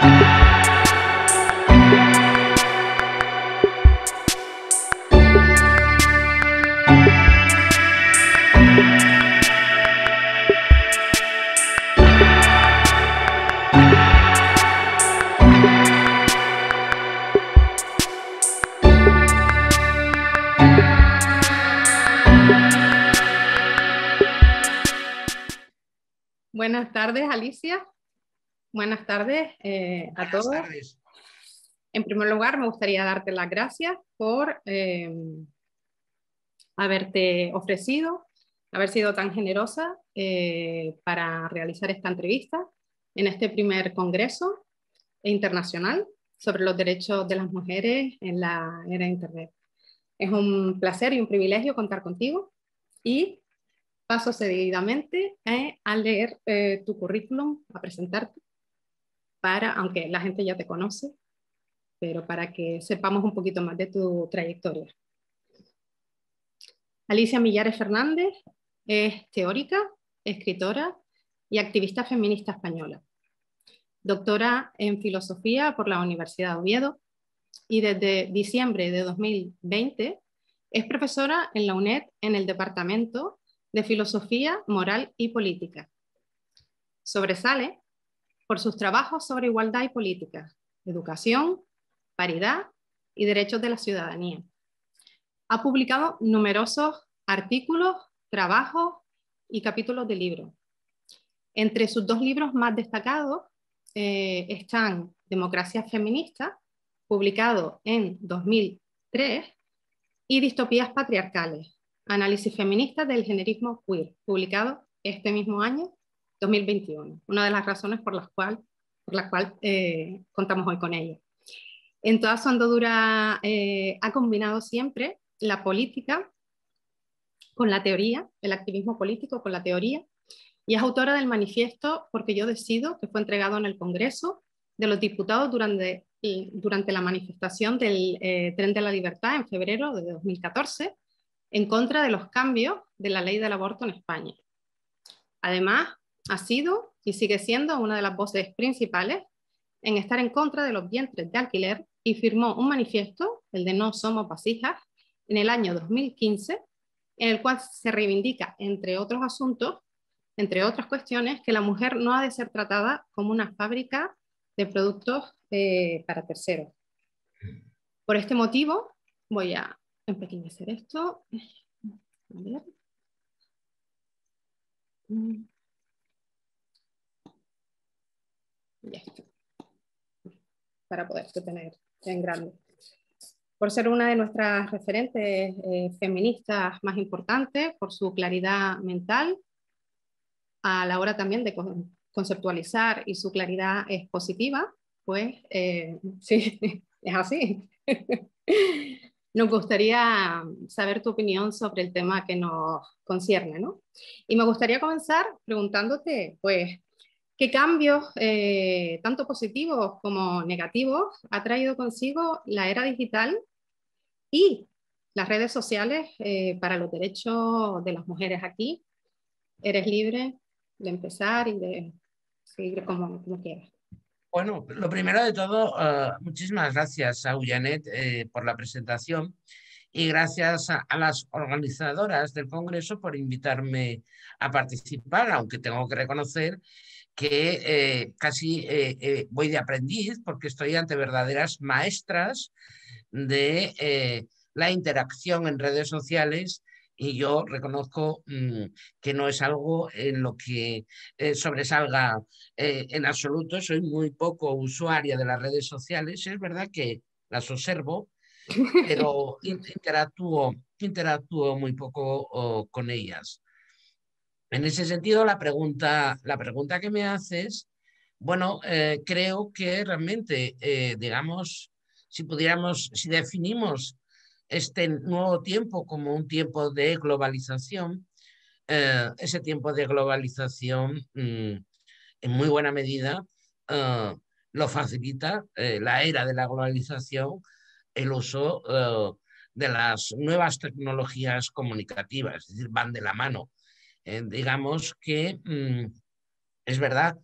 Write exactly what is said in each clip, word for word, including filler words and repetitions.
Buenas tardes, Alicia. Buenas tardes eh, a Buenas todos. tardes. En primer lugar, me gustaría darte las gracias por eh, haberte ofrecido, haber sido tan generosa eh, para realizar esta entrevista en este primer congreso internacional sobre los derechos de las mujeres en la era de Internet. Es un placer y un privilegio contar contigo y paso seguidamente eh, a leer eh, tu currículum, a presentarte, para, aunque la gente ya te conoce, pero para que sepamos un poquito más de tu trayectoria. Alicia Millares Fernández es teórica, escritora y activista feminista española. Doctora en Filosofía por la Universidad de Oviedo y desde diciembre de dos mil veinte es profesora en la UNED en el Departamento de Filosofía, Moral y Política. Sobresale por sus trabajos sobre igualdad y política, educación, paridad y derechos de la ciudadanía. Ha publicado numerosos artículos, trabajos y capítulos de libros. Entre sus dos libros más destacados eh, están Democracia Feminista, publicado en dos mil tres, y Distopías Patriarcales, Análisis Feminista del Generismo Queer, publicado este mismo año, dos mil veintiuno. Una de las razones por las cuales por la cual, eh, contamos hoy con ella. En toda su andadura eh, ha combinado siempre la política con la teoría, el activismo político con la teoría, y es autora del manifiesto Porque yo decido, que fue entregado en el Congreso de los Diputados durante, durante la manifestación del eh, Tren de la Libertad en febrero de dos mil catorce, en contra de los cambios de la ley del aborto en España. Además, ha sido y sigue siendo una de las voces principales en estar en contra de los vientres de alquiler y firmó un manifiesto, el de No somos vasijas, en el año dos mil quince, en el cual se reivindica, entre otros asuntos, entre otras cuestiones, que la mujer no ha de ser tratada como una fábrica de productos eh, para terceros. Por este motivo, voy a empequeñecer esto. A ver. Ya está. Para poder tener en grande. Por ser una de nuestras referentes eh, feministas más importantes, por su claridad mental, a la hora también de conceptualizar, y su claridad expositiva, pues eh, sí, es así. Nos gustaría saber tu opinión sobre el tema que nos concierne, ¿no? Y me gustaría comenzar preguntándote, pues, ¿qué cambios, eh, tanto positivos como negativos, ha traído consigo la era digital y las redes sociales eh, para los derechos de las mujeres aquí? Eres libre de empezar y de seguir como, como quieras. Bueno, lo primero de todo, uh, muchísimas gracias a Ullanet eh, por la presentación y gracias a, a las organizadoras del Congreso por invitarme a participar, aunque tengo que reconocer que eh, casi eh, eh, voy de aprendiz porque estoy ante verdaderas maestras de eh, la interacción en redes sociales, y yo reconozco mmm, que no es algo en lo que eh, sobresalga eh, en absoluto. Soy muy poco usuaria de las redes sociales, es verdad que las observo, pero interactúo, interactúo muy poco oh, con ellas. En ese sentido, la pregunta, la pregunta que me haces, bueno, eh, creo que realmente, eh, digamos, si pudiéramos, si definimos este nuevo tiempo como un tiempo de globalización, eh, ese tiempo de globalización mmm, en muy buena medida eh, lo facilita eh, la era de la globalización, el uso eh, de las nuevas tecnologías comunicativas, es decir, van de la mano. Eh, digamos que mmm, es verdad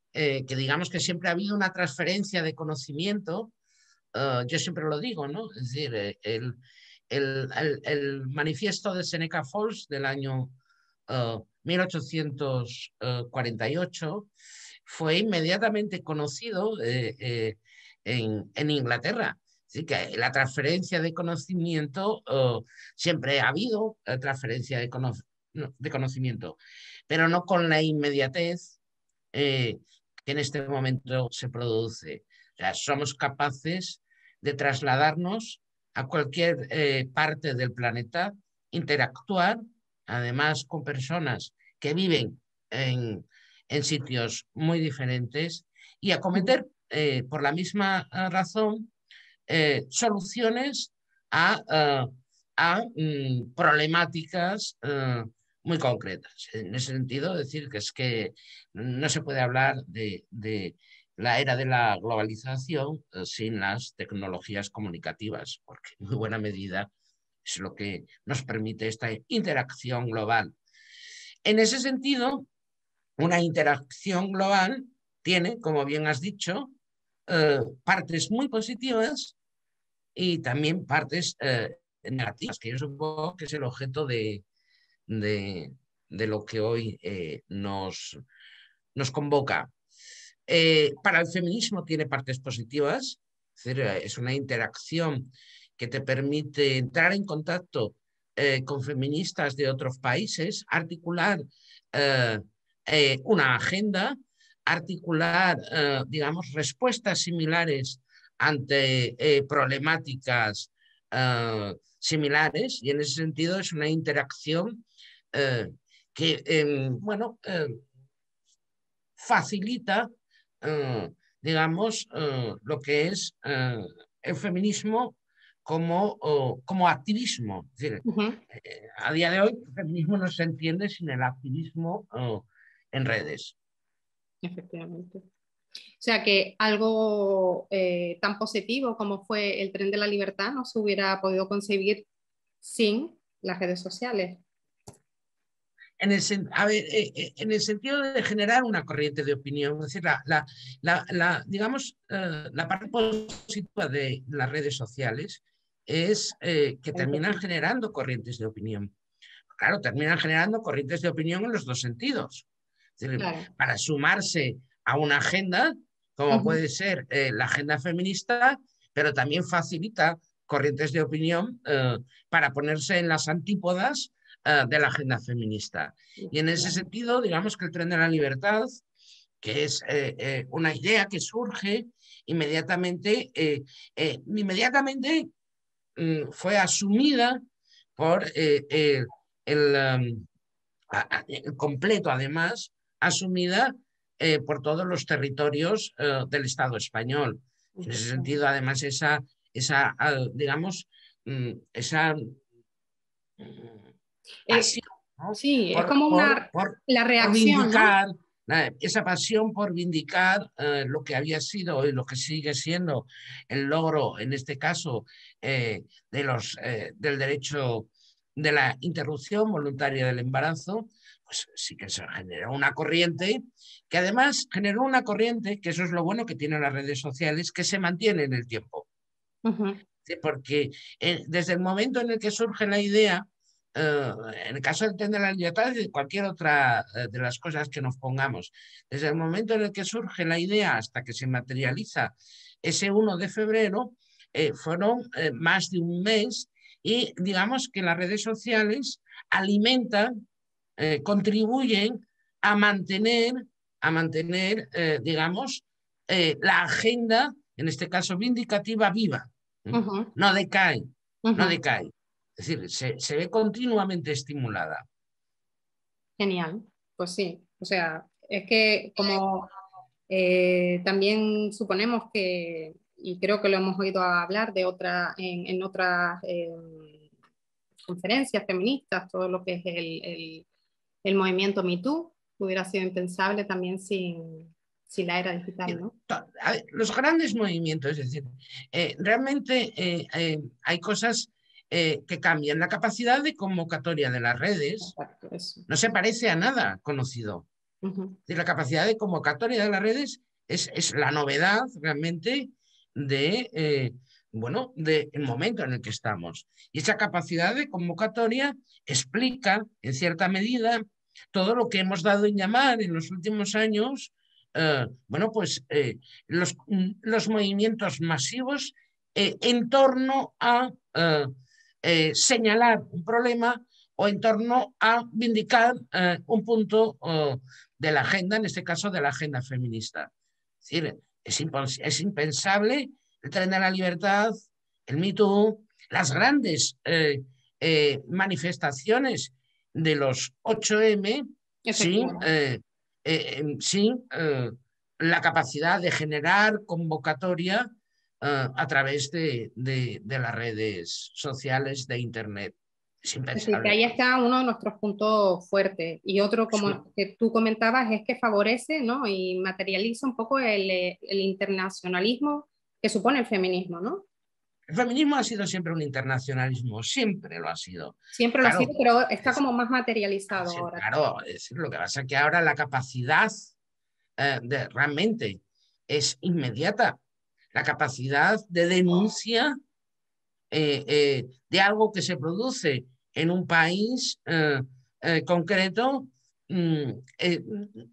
eh, que digamos que siempre ha habido una transferencia de conocimiento. Uh, yo siempre lo digo, ¿no? Es decir, eh, el, el, el, el manifiesto de Seneca Falls del año uh, mil ochocientos cuarenta y ocho fue inmediatamente conocido eh, eh, en, en Inglaterra. Así que la transferencia de conocimiento, uh, siempre ha habido uh, transferencia de, cono de conocimiento, pero no con la inmediatez eh, que en este momento se produce. O sea, somos capaces de trasladarnos a cualquier eh, parte del planeta, interactuar, además con personas que viven en, en sitios muy diferentes y acometer, eh, por la misma razón, eh, soluciones a, a, a mm, problemáticas uh, muy concretas. En ese sentido, decir que es que no se puede hablar de, de la era de la globalización uh, sin las tecnologías comunicativas, porque en muy buena medida es lo que nos permite esta interacción global. En ese sentido, una interacción global tiene, como bien has dicho, uh, partes muy positivas y también partes eh, negativas, que yo supongo que es el objeto de, de, de lo que hoy eh, nos, nos convoca. Eh, para el feminismo tiene partes positivas, es decir, es una interacción que te permite entrar en contacto eh, con feministas de otros países, articular eh, eh, una agenda, articular, eh, digamos, respuestas similares ante eh, problemáticas uh, similares, y en ese sentido es una interacción uh, que, eh, bueno, uh, facilita, uh, digamos, uh, lo que es uh, el feminismo como, uh, como activismo. Es decir, Uh-huh. eh, a día de hoy el feminismo no se entiende sin el activismo uh, en redes. Efectivamente. O sea que algo eh, tan positivo como fue el tren de la libertad no se hubiera podido concebir sin las redes sociales. En el, a ver, eh, en el sentido de generar una corriente de opinión, es decir, la, la, la, la digamos, eh, la parte positiva de las redes sociales es eh, que terminan generando corrientes de opinión. Claro, terminan generando corrientes de opinión en los dos sentidos. Es decir, claro, para sumarse a una agenda, como uh-huh. puede ser eh, la agenda feminista, pero también facilita corrientes de opinión eh, para ponerse en las antípodas uh, de la agenda feminista. Y en ese sentido, digamos que el tren de la libertad, que es eh, eh, una idea que surge inmediatamente, eh, eh, inmediatamente mm, fue asumida por eh, eh, el, um, el completo, además, asumida eh, por todos los territorios eh, del Estado español. En ese sentido, además, esa, esa digamos, esa pasión, ¿no? Sí, por, es como por, una, por, la reacción, por vindicar, ¿no? Esa pasión por vindicar eh, lo que había sido y lo que sigue siendo el logro, en este caso, eh, de los, eh, del derecho de la interrupción voluntaria del embarazo, pues sí que se generó una corriente que además generó una corriente, que eso es lo bueno que tienen las redes sociales, que se mantiene en el tiempo. Uh-huh. ¿Sí? Porque eh, desde el momento en el que surge la idea, Uh, en el caso del tren de la libertad y de cualquier otra uh, de las cosas que nos pongamos, desde el momento en el que surge la idea hasta que se materializa ese uno de febrero, eh, fueron eh, más de un mes, y digamos que las redes sociales alimentan, eh, contribuyen a mantener, a mantener eh, digamos, eh, la agenda, en este caso vindicativa, viva. Uh-huh. No decae, uh-huh. no decae. Es decir, se, se ve continuamente estimulada. Genial, pues sí. O sea, es que como eh, también suponemos que, y creo que lo hemos oído hablar de otra, en, en otras eh, conferencias feministas, todo lo que es el, el, el movimiento Me Too, hubiera sido impensable también sin, sin la era digital, ¿no? Los grandes movimientos, es decir, eh, realmente eh, eh, hay cosas Eh, que cambian. La capacidad de convocatoria de las redes no se parece a nada conocido. Uh-huh. Y la capacidad de convocatoria de las redes es, es la novedad realmente de, eh, bueno, del momento en el que estamos. Y esa capacidad de convocatoria explica, en cierta medida, todo lo que hemos dado en llamar en los últimos años, eh, bueno, pues eh, los, los movimientos masivos eh, en torno a eh, eh, señalar un problema o en torno a vindicar eh, un punto eh, de la agenda, en este caso de la agenda feminista. Es decir, es, es impensable el tren de la libertad, el Me Too, las grandes eh, eh, manifestaciones de los ocho eme sin, eh, eh, sin eh, la capacidad de generar convocatoria eh, a través de, de, de las redes sociales, de Internet. Es Así que impensable. ahí está uno de nuestros puntos fuertes. Y otro, como Sí. que tú comentabas, es que favorece, ¿no?, y materializa un poco el, el internacionalismo que supone el feminismo, ¿no? El feminismo ha sido siempre un internacionalismo, siempre lo ha sido. Siempre lo ha Claro, sido, pero está es, como más materializado sí, ahora. claro, es lo que pasa es que ahora la capacidad eh, de, realmente es inmediata. La capacidad de denuncia eh, eh, de algo que se produce en un país eh, eh, concreto mm, eh,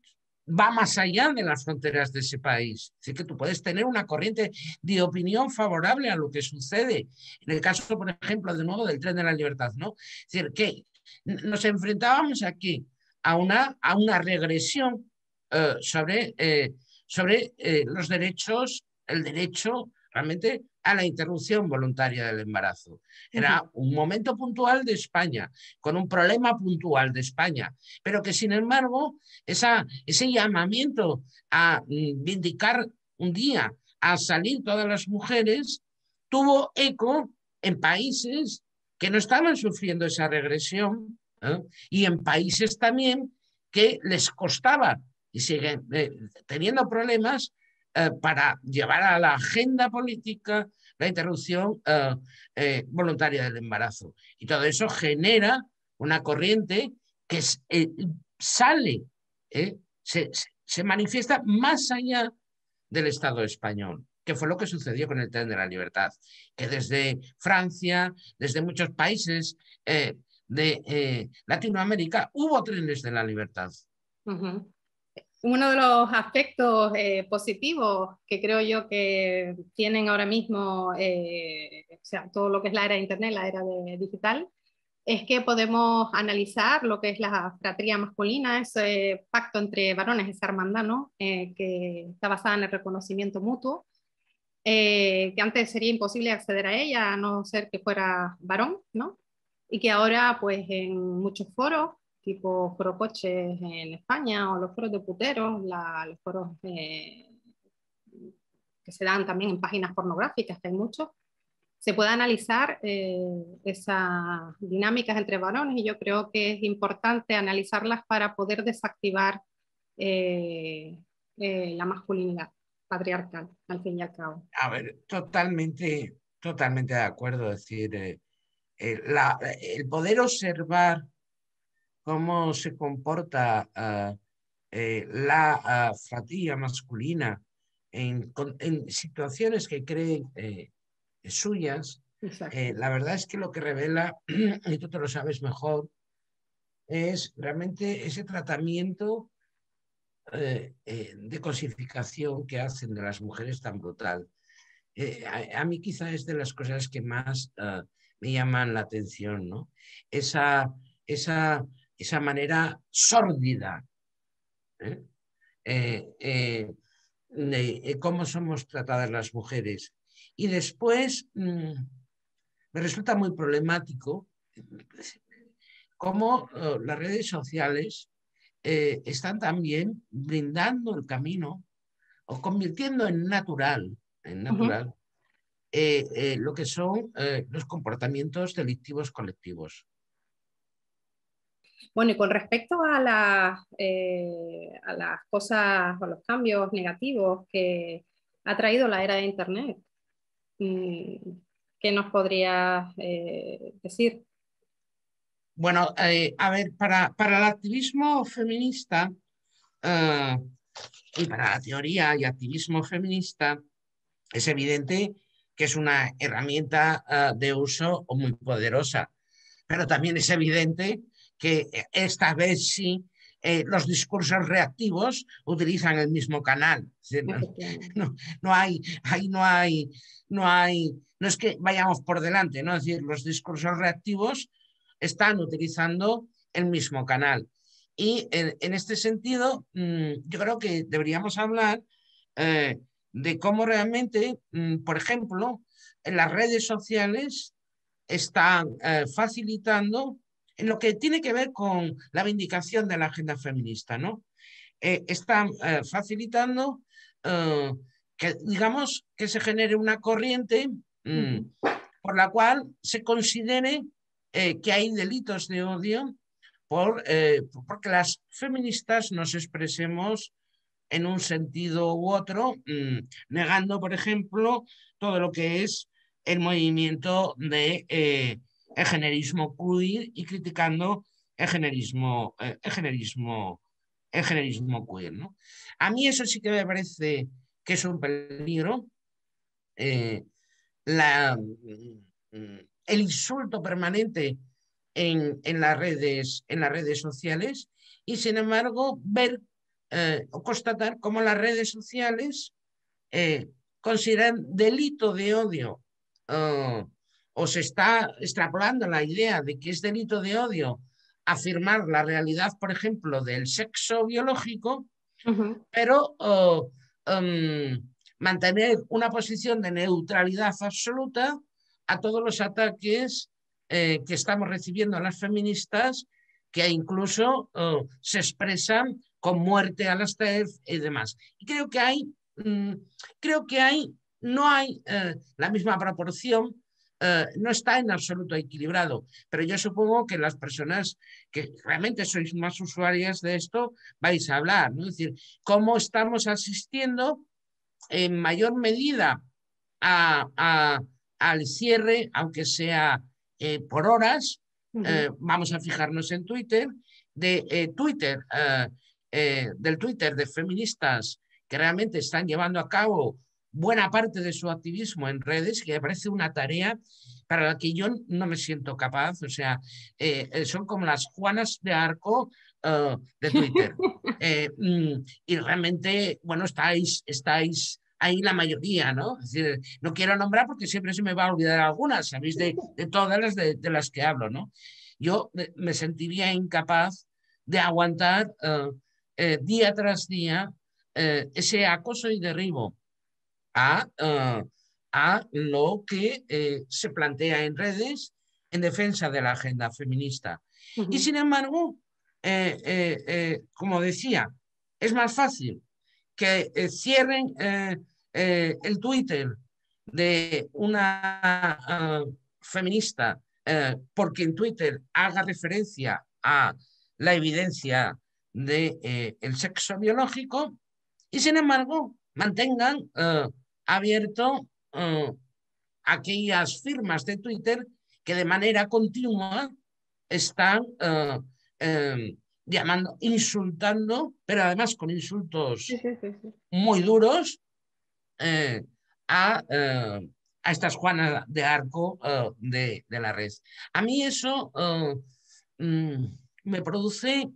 va más allá de las fronteras de ese país. Así que tú puedes tener una corriente de opinión favorable a lo que sucede. En el caso, por ejemplo, de nuevo del tren de la libertad, ¿no? Es decir, que nos enfrentábamos aquí a una, a una regresión eh, sobre, eh, sobre eh, los derechos, el derecho realmente a la interrupción voluntaria del embarazo. Era un momento puntual de España, con un problema puntual de España, pero que sin embargo esa, ese llamamiento a vindicar un día, a salir todas las mujeres, tuvo eco en países que no estaban sufriendo esa regresión ¿eh? Y en países también que les costaba y siguen eh, teniendo problemas eh, para llevar a la agenda política la interrupción eh, eh, voluntaria del embarazo. Y todo eso genera una corriente que es, eh, sale, eh, se, se manifiesta más allá del Estado español, que fue lo que sucedió con el tren de la libertad, que desde Francia, desde muchos países eh, de eh, Latinoamérica, hubo trenes de la libertad. Uh-huh. Uno de los aspectos eh, positivos que creo yo que tienen ahora mismo, eh, o sea, todo lo que es la era de Internet, la era de, digital, es que podemos analizar lo que es la fratría masculina, ese pacto entre varones, esa hermandad, ¿no? Eh, que está basada en el reconocimiento mutuo, eh, que antes sería imposible acceder a ella a no ser que fuera varón, ¿no? Y que ahora, pues en muchos foros, tipo Foro Coches en España o los foros de puteros, la, los foros eh, que se dan también en páginas pornográficas, que hay muchos, se puede analizar eh, esas dinámicas entre varones y yo creo que es importante analizarlas para poder desactivar eh, eh, la masculinidad patriarcal, al fin y al cabo. A ver, totalmente, totalmente de acuerdo. Es decir, eh, eh, la, el poder observar cómo se comporta uh, eh, la uh, fratría masculina en, en, situaciones que creen eh, suyas, eh, la verdad es que lo que revela, y tú te lo sabes mejor, es realmente ese tratamiento eh, eh, de cosificación que hacen de las mujeres tan brutal. Eh, a, a mí quizá es de las cosas que más uh, me llaman la atención, ¿no? Esa, esa, esa manera sórdida ¿eh? Eh, eh, de eh, cómo somos tratadas las mujeres. Y después mmm, me resulta muy problemático cómo uh, las redes sociales eh, están también brindando el camino o convirtiendo en natural, en natural, uh-huh. eh, eh, lo que son eh, los comportamientos delictivos colectivos. Bueno, y con respecto a las, eh, a las cosas o los cambios negativos que ha traído la era de Internet, ¿qué nos podrías eh, decir? Bueno, eh, a ver, para, para el activismo feminista, uh, y para la teoría y activismo feminista, es evidente que es una herramienta uh, de uso muy poderosa, pero también es evidente que esta vez sí eh, los discursos reactivos utilizan el mismo canal. Es decir, no, no, no, hay, ahí no hay, no hay, no es que vayamos por delante, ¿no? Es decir, los discursos reactivos están utilizando el mismo canal. Y en, en este sentido, mmm, yo creo que deberíamos hablar eh, de cómo realmente, mmm, por ejemplo, en las redes sociales están eh, facilitando en lo que tiene que ver con la vindicación de la agenda feminista, ¿no? Eh, están eh, facilitando eh, que, digamos, que se genere una corriente mmm, por la cual se considere eh, que hay delitos de odio por, eh, porque las feministas nos expresemos en un sentido u otro, mmm, negando, por ejemplo, todo lo que es el movimiento de eh, el generismo queer y criticando el generismo, eh, el generismo, el generismo queer, ¿no? A mí eso sí que me parece que es un peligro. Eh, la, el insulto permanente en, en, las redes, en las redes sociales y, sin embargo, ver eh, o constatar cómo las redes sociales eh, consideran delito de odio uh, o se está extrapolando la idea de que es delito de odio afirmar la realidad, por ejemplo, del sexo biológico, uh-huh. pero uh, um, mantener una posición de neutralidad absoluta a todos los ataques eh, que estamos recibiendo a las feministas, que incluso uh, se expresan con muerte a las T E R F y demás. Y creo que hay, mmm, creo que hay, no hay eh, la misma proporción, eh, no está en absoluto equilibrado, pero yo supongo que las personas que realmente sois más usuarias de esto vais a hablar, ¿no? Es decir, cómo estamos asistiendo en mayor medida a, a, al cierre, aunque sea eh, por horas, uh-huh. eh, vamos a fijarnos en Twitter, de eh, Twitter, eh, eh, del Twitter de feministas que realmente están llevando a cabo buena parte de su activismo en redes, que me parece una tarea para la que yo no me siento capaz, o sea, eh, son como las Juanas de Arco uh, de Twitter. eh, mm, y realmente, bueno, estáis, estáis ahí la mayoría, ¿no? Es decir, no quiero nombrar porque siempre se me va a olvidar algunas, sabéis, de, de todas las de, de las que hablo, ¿no? Yo me, me sentiría incapaz de aguantar uh, eh, día tras día eh, ese acoso y derribo a, uh, a lo que eh, se plantea en redes en defensa de la agenda feminista. Uh-huh. Y sin embargo, eh, eh, eh, como decía, es más fácil que eh, cierren eh, eh, el Twitter de una uh, feminista eh, porque en Twitter haga referencia a la evidencia del de, eh, sexo biológico y, sin embargo, mantengan uh, abierto uh, aquellas firmas de Twitter que de manera continua están uh, um, llamando, insultando, pero además con insultos sí, sí, sí, sí. muy duros eh, a, eh, a estas Juanas de Arco uh, de, de la red. A mí eso uh, mm, me produce,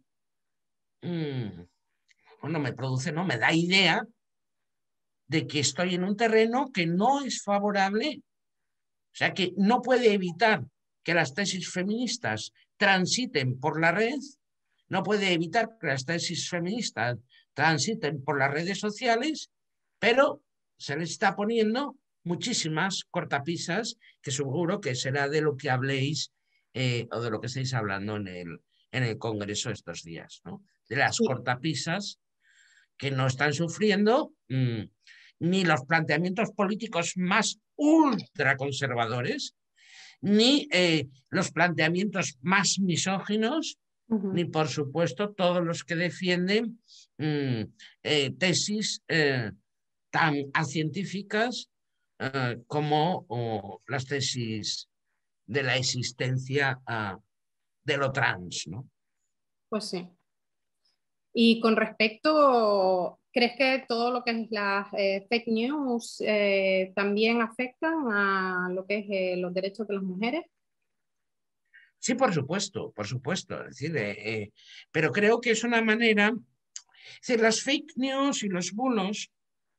mm, bueno, me produce, no, me da idea de que estoy en un terreno que no es favorable, o sea, que no puede evitar que las tesis feministas transiten por la red, no puede evitar que las tesis feministas transiten por las redes sociales, pero se les está poniendo muchísimas cortapisas, que seguro que será de lo que habléis eh, o de lo que estáis hablando en el, en el Congreso estos días, ¿no? De las sí. cortapisas que no están sufriendo mmm, ni los planteamientos políticos más ultraconservadores, ni eh, los planteamientos más misóginos, uh-huh. ni por supuesto todos los que defienden mmm, eh, tesis eh, tan científicas eh, como oh, las tesis de la existencia uh, de lo trans, ¿no? Pues sí. Y con respecto, ¿crees que todo lo que es las eh, fake news eh, también afectan a lo que es eh, los derechos de las mujeres? Sí, por supuesto, por supuesto. Es decir, eh, eh, pero creo que es una manera, es decir, las fake news y los bulos,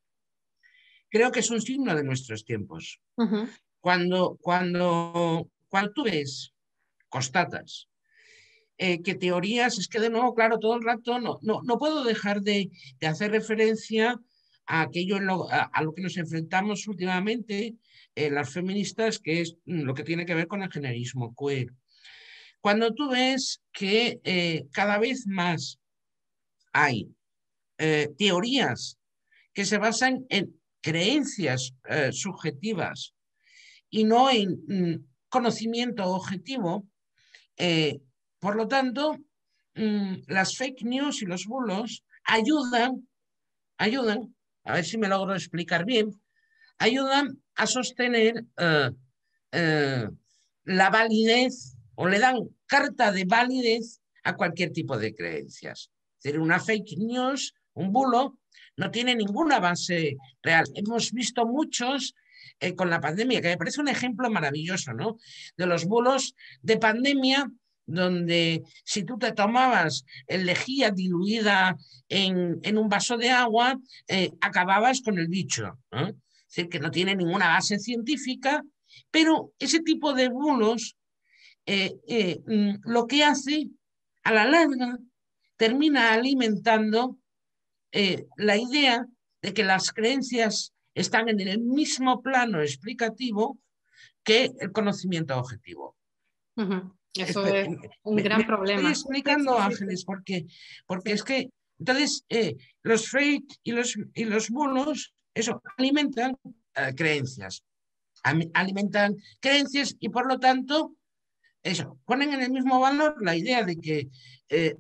creo que es un signo de nuestros tiempos. Uh-huh. Cuando, cuando, cuando tú ves, constatas, eh, que teorías, es que de nuevo, claro, todo el rato no, no, no puedo dejar de, de hacer referencia a aquello en lo, a, a lo que nos enfrentamos últimamente eh, las feministas, que es mm, lo que tiene que ver con el generismo queer. Cuando tú ves que eh, cada vez más hay eh, teorías que se basan en creencias eh, subjetivas y no en mm, conocimiento objetivo, eh, por lo tanto, mm, las fake news y los bulos ayudan, ayudan, a ver si me logro explicar bien, ayudan a sostener eh, eh, la validez o le dan carta de validez a cualquier tipo de creencias. Es decir, una fake news, un bulo, no tiene ninguna base real. Hemos visto muchos eh, con la pandemia, que me parece un ejemplo maravilloso, ¿no? De los bulos de pandemia, donde si tú te tomabas lejía diluida en, en un vaso de agua, eh, acababas con el bicho, ¿no? Es decir, que no tiene ninguna base científica, pero ese tipo de bulos eh, eh, mm, lo que hace a la larga termina alimentando eh, la idea de que las creencias están en el mismo plano explicativo que el conocimiento objetivo. Uh-huh. Eso Espe- es un me, gran me estoy problema. Sí, explicando, sí, sí, Ángeles, sí. porque, porque es Sí. que entonces eh, los fake y los, y los bulos, eso, alimentan eh, creencias, alimentan creencias y por lo tanto, eso, ponen en el mismo valor la idea de que, eh,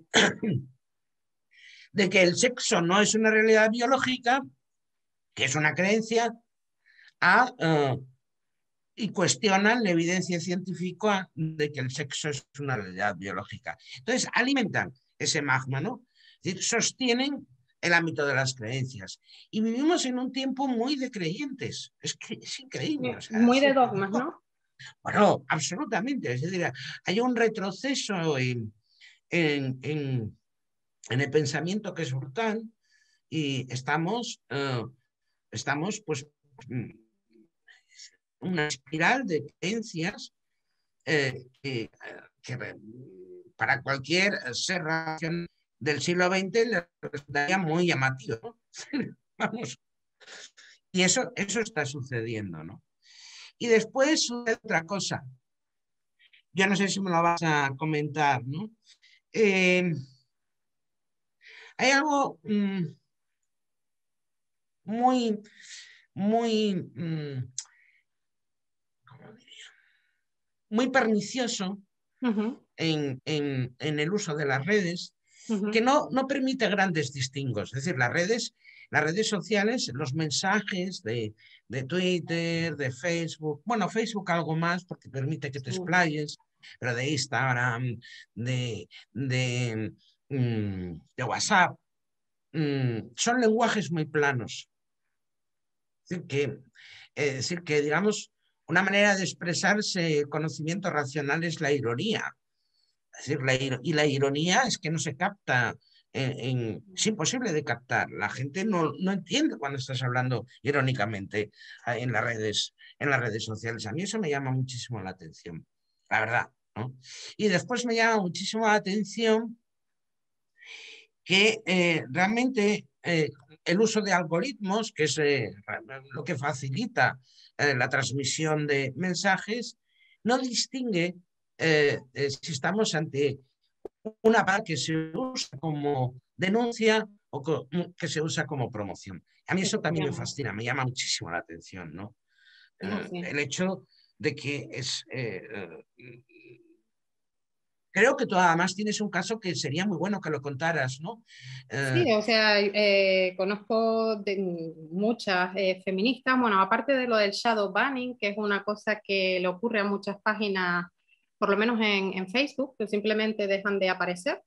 de que el sexo no es una realidad biológica, que es una creencia, a, uh, y cuestionan la evidencia científica de que el sexo es una realidad biológica. Entonces, alimentan ese magma, ¿no? Es decir, sostienen el ámbito de las creencias. Y vivimos en un tiempo muy de creyentes. Es que es increíble. O sea, Muy es de decir, dogmas, no, ¿no? bueno, absolutamente. Es decir, hay un retroceso en, en, en, en el pensamiento que es brutal y estamos, uh, estamos pues, una espiral de creencias eh, que, que, para cualquier ser racional del siglo veinte le resultaría muy llamativo, ¿no? Vamos. Y eso, eso está sucediendo, ¿no? Y después sucede otra cosa. Yo no sé si me lo vas a comentar, ¿no? Eh, hay algo mmm, muy, muy, mmm, ¿cómo diría? Muy pernicioso Uh-huh. en, en, en el uso de las redes, que Uh-huh. no, no permite grandes distingos. Es decir, las redes, las redes sociales, los mensajes de, de Twitter, de Facebook, bueno, Facebook algo más porque permite que te Sí. explayes, pero de Instagram, de, de, mm, de WhatsApp, mm, son lenguajes muy planos. Es decir, que, es decir, que digamos, una manera de expresarse conocimiento racional es la ironía. Es decir, la, y la ironía es que no se capta, en, en, es imposible de captar. La gente no, no entiende cuando estás hablando irónicamente en las, redes, en las redes sociales. A mí eso me llama muchísimo la atención, la verdad, ¿no? Y después me llama muchísimo la atención que eh, realmente eh, el uso de algoritmos, que es eh, lo que facilita eh, la transmisión de mensajes, no distingue eh, eh, si estamos ante una palabra que se usa como denuncia o co que se usa como promoción. A mí eso también me fascina, me llama muchísimo la atención, ¿no? Eh, el hecho de que es... Eh, eh, creo que tú además tienes un caso que sería muy bueno que lo contaras, ¿no? Eh, Sí, o sea, eh, conozco de muchas eh, feministas, bueno, aparte de lo del shadow banning, que es una cosa que le ocurre a muchas páginas, por lo menos en, en Facebook, que simplemente dejan de aparecer.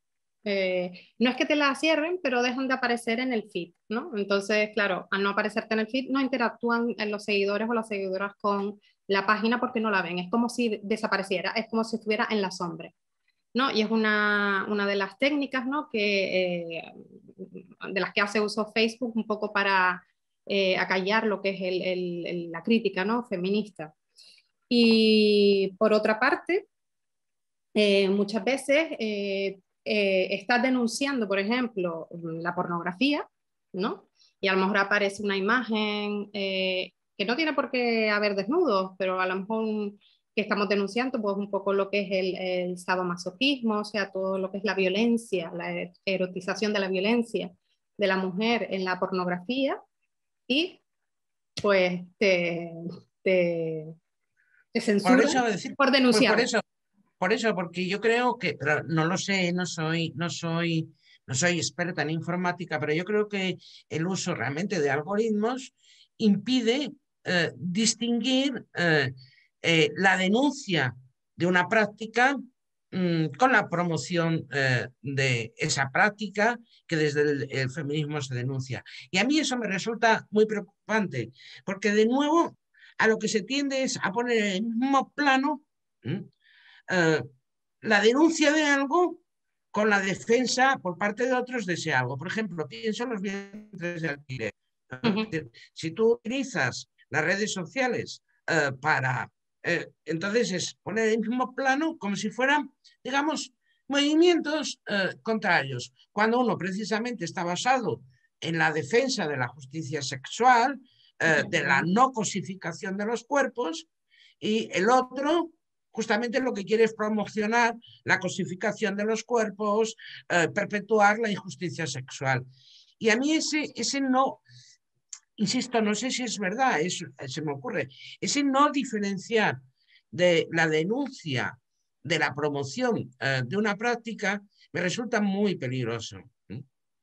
Eh, no es que te la cierren, pero dejan de aparecer en el feed, ¿no? Entonces, claro, al no aparecerte en el feed, no interactúan en los seguidores o las seguidoras con la página porque no la ven. Es como si desapareciera, es como si estuviera en la sombra, ¿no? Y es una, una de las técnicas, ¿no? Que, eh, de las que hace uso Facebook un poco para eh, acallar lo que es el, el, el, la crítica, ¿no? Feminista. Y por otra parte, eh, muchas veces eh, eh, estás denunciando, por ejemplo, la pornografía, ¿no? Y a lo mejor aparece una imagen eh, que no tiene por qué haber desnudos, pero a lo mejor que estamos denunciando pues un poco lo que es el, el sadomasoquismo, o sea, todo lo que es la violencia, la erotización de la violencia de la mujer en la pornografía, y pues te, te, te Por censuran eso, decir, por pues por denunciar. eso, por eso, porque yo creo que, pero no lo sé, no soy, no soy, no soy experta en informática, pero yo creo que el uso realmente de algoritmos impide eh, distinguir eh, eh, la denuncia de una práctica mmm, con la promoción eh, de esa práctica que desde el, el feminismo se denuncia. Y a mí eso me resulta muy preocupante, porque de nuevo a lo que se tiende es a poner en el mismo plano eh, la denuncia de algo con la defensa por parte de otros de ese algo. Por ejemplo, pienso en los vientres de alquiler. Uh-huh. Si tú utilizas las redes sociales eh, para... Eh, entonces es poner en el mismo plano como si fueran, digamos, movimientos eh, contrarios, cuando uno precisamente está basado en la defensa de la justicia sexual, eh, de la no cosificación de los cuerpos, y el otro justamente lo que quiere es promocionar la cosificación de los cuerpos, eh, perpetuar la injusticia sexual. Y a mí ese, ese no, insisto, no sé si es verdad, es, se me ocurre, ese no diferenciar de la denuncia de la promoción eh, de una práctica me resulta muy peligroso. ¿eh?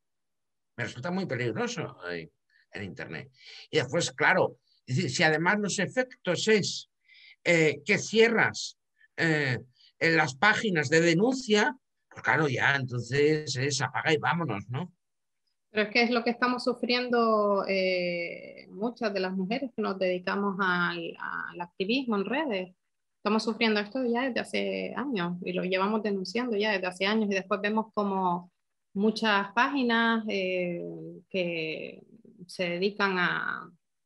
Me resulta muy peligroso eh, en Internet. Y después, claro, es decir, si además los efectos es eh, que cierras eh, en las páginas de denuncia, pues claro, ya entonces es apaga y vámonos, ¿no? Pero es que es lo que estamos sufriendo eh, muchas de las mujeres que nos dedicamos al, al activismo en redes. Estamos sufriendo esto ya desde hace años y lo llevamos denunciando ya desde hace años, y después vemos como muchas páginas eh, que se dedican a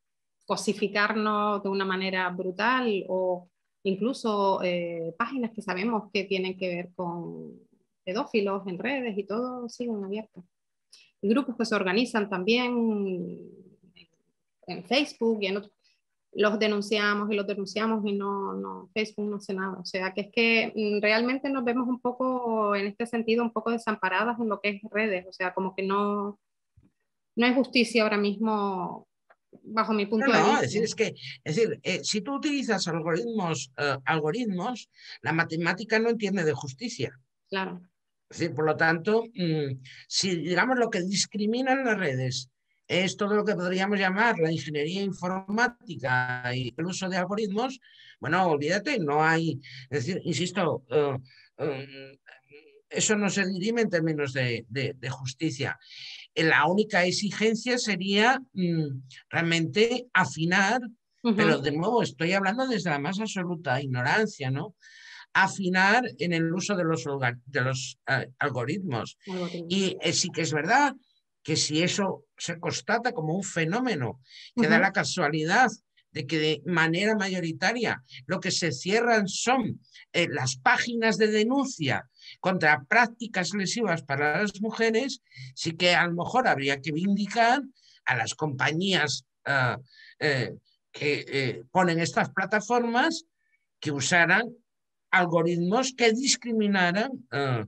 cosificarnos de una manera brutal, o incluso eh, páginas que sabemos que tienen que ver con pedófilos en redes, y todo siguen abiertos. Y grupos que se organizan también en Facebook y en otros, los denunciamos y los denunciamos y no, no, Facebook no hace nada. O sea, que es que mm, realmente nos vemos un poco, en este sentido, un poco desamparadas en lo que es redes. O sea, como que no, no hay justicia ahora mismo bajo mi No, punto de no, es vista. decir, es que, es decir, eh, si tú utilizas algoritmos, eh, algoritmos, la matemática no entiende de justicia. Claro. Es decir, por lo tanto, mmm, si digamos lo que discriminan las redes es todo lo que podríamos llamar la ingeniería informática y el uso de algoritmos, bueno, olvídate, no hay, es decir, insisto, uh, uh, eso no se dirime en términos de, de, de justicia. La única exigencia sería mmm, realmente afinar, pero Uh-huh. de nuevo estoy hablando desde la más absoluta ignorancia, ¿no? Afinar en el uso de los, de los uh, algoritmos. Y eh, sí que es verdad que si eso se constata como un fenómeno que da Uh-huh. la casualidad de que de manera mayoritaria lo que se cierran son eh, las páginas de denuncia contra prácticas lesivas para las mujeres, sí que a lo mejor habría que vindicar a las compañías uh, eh, que eh, ponen estas plataformas que usaran algoritmos que discriminaran uh,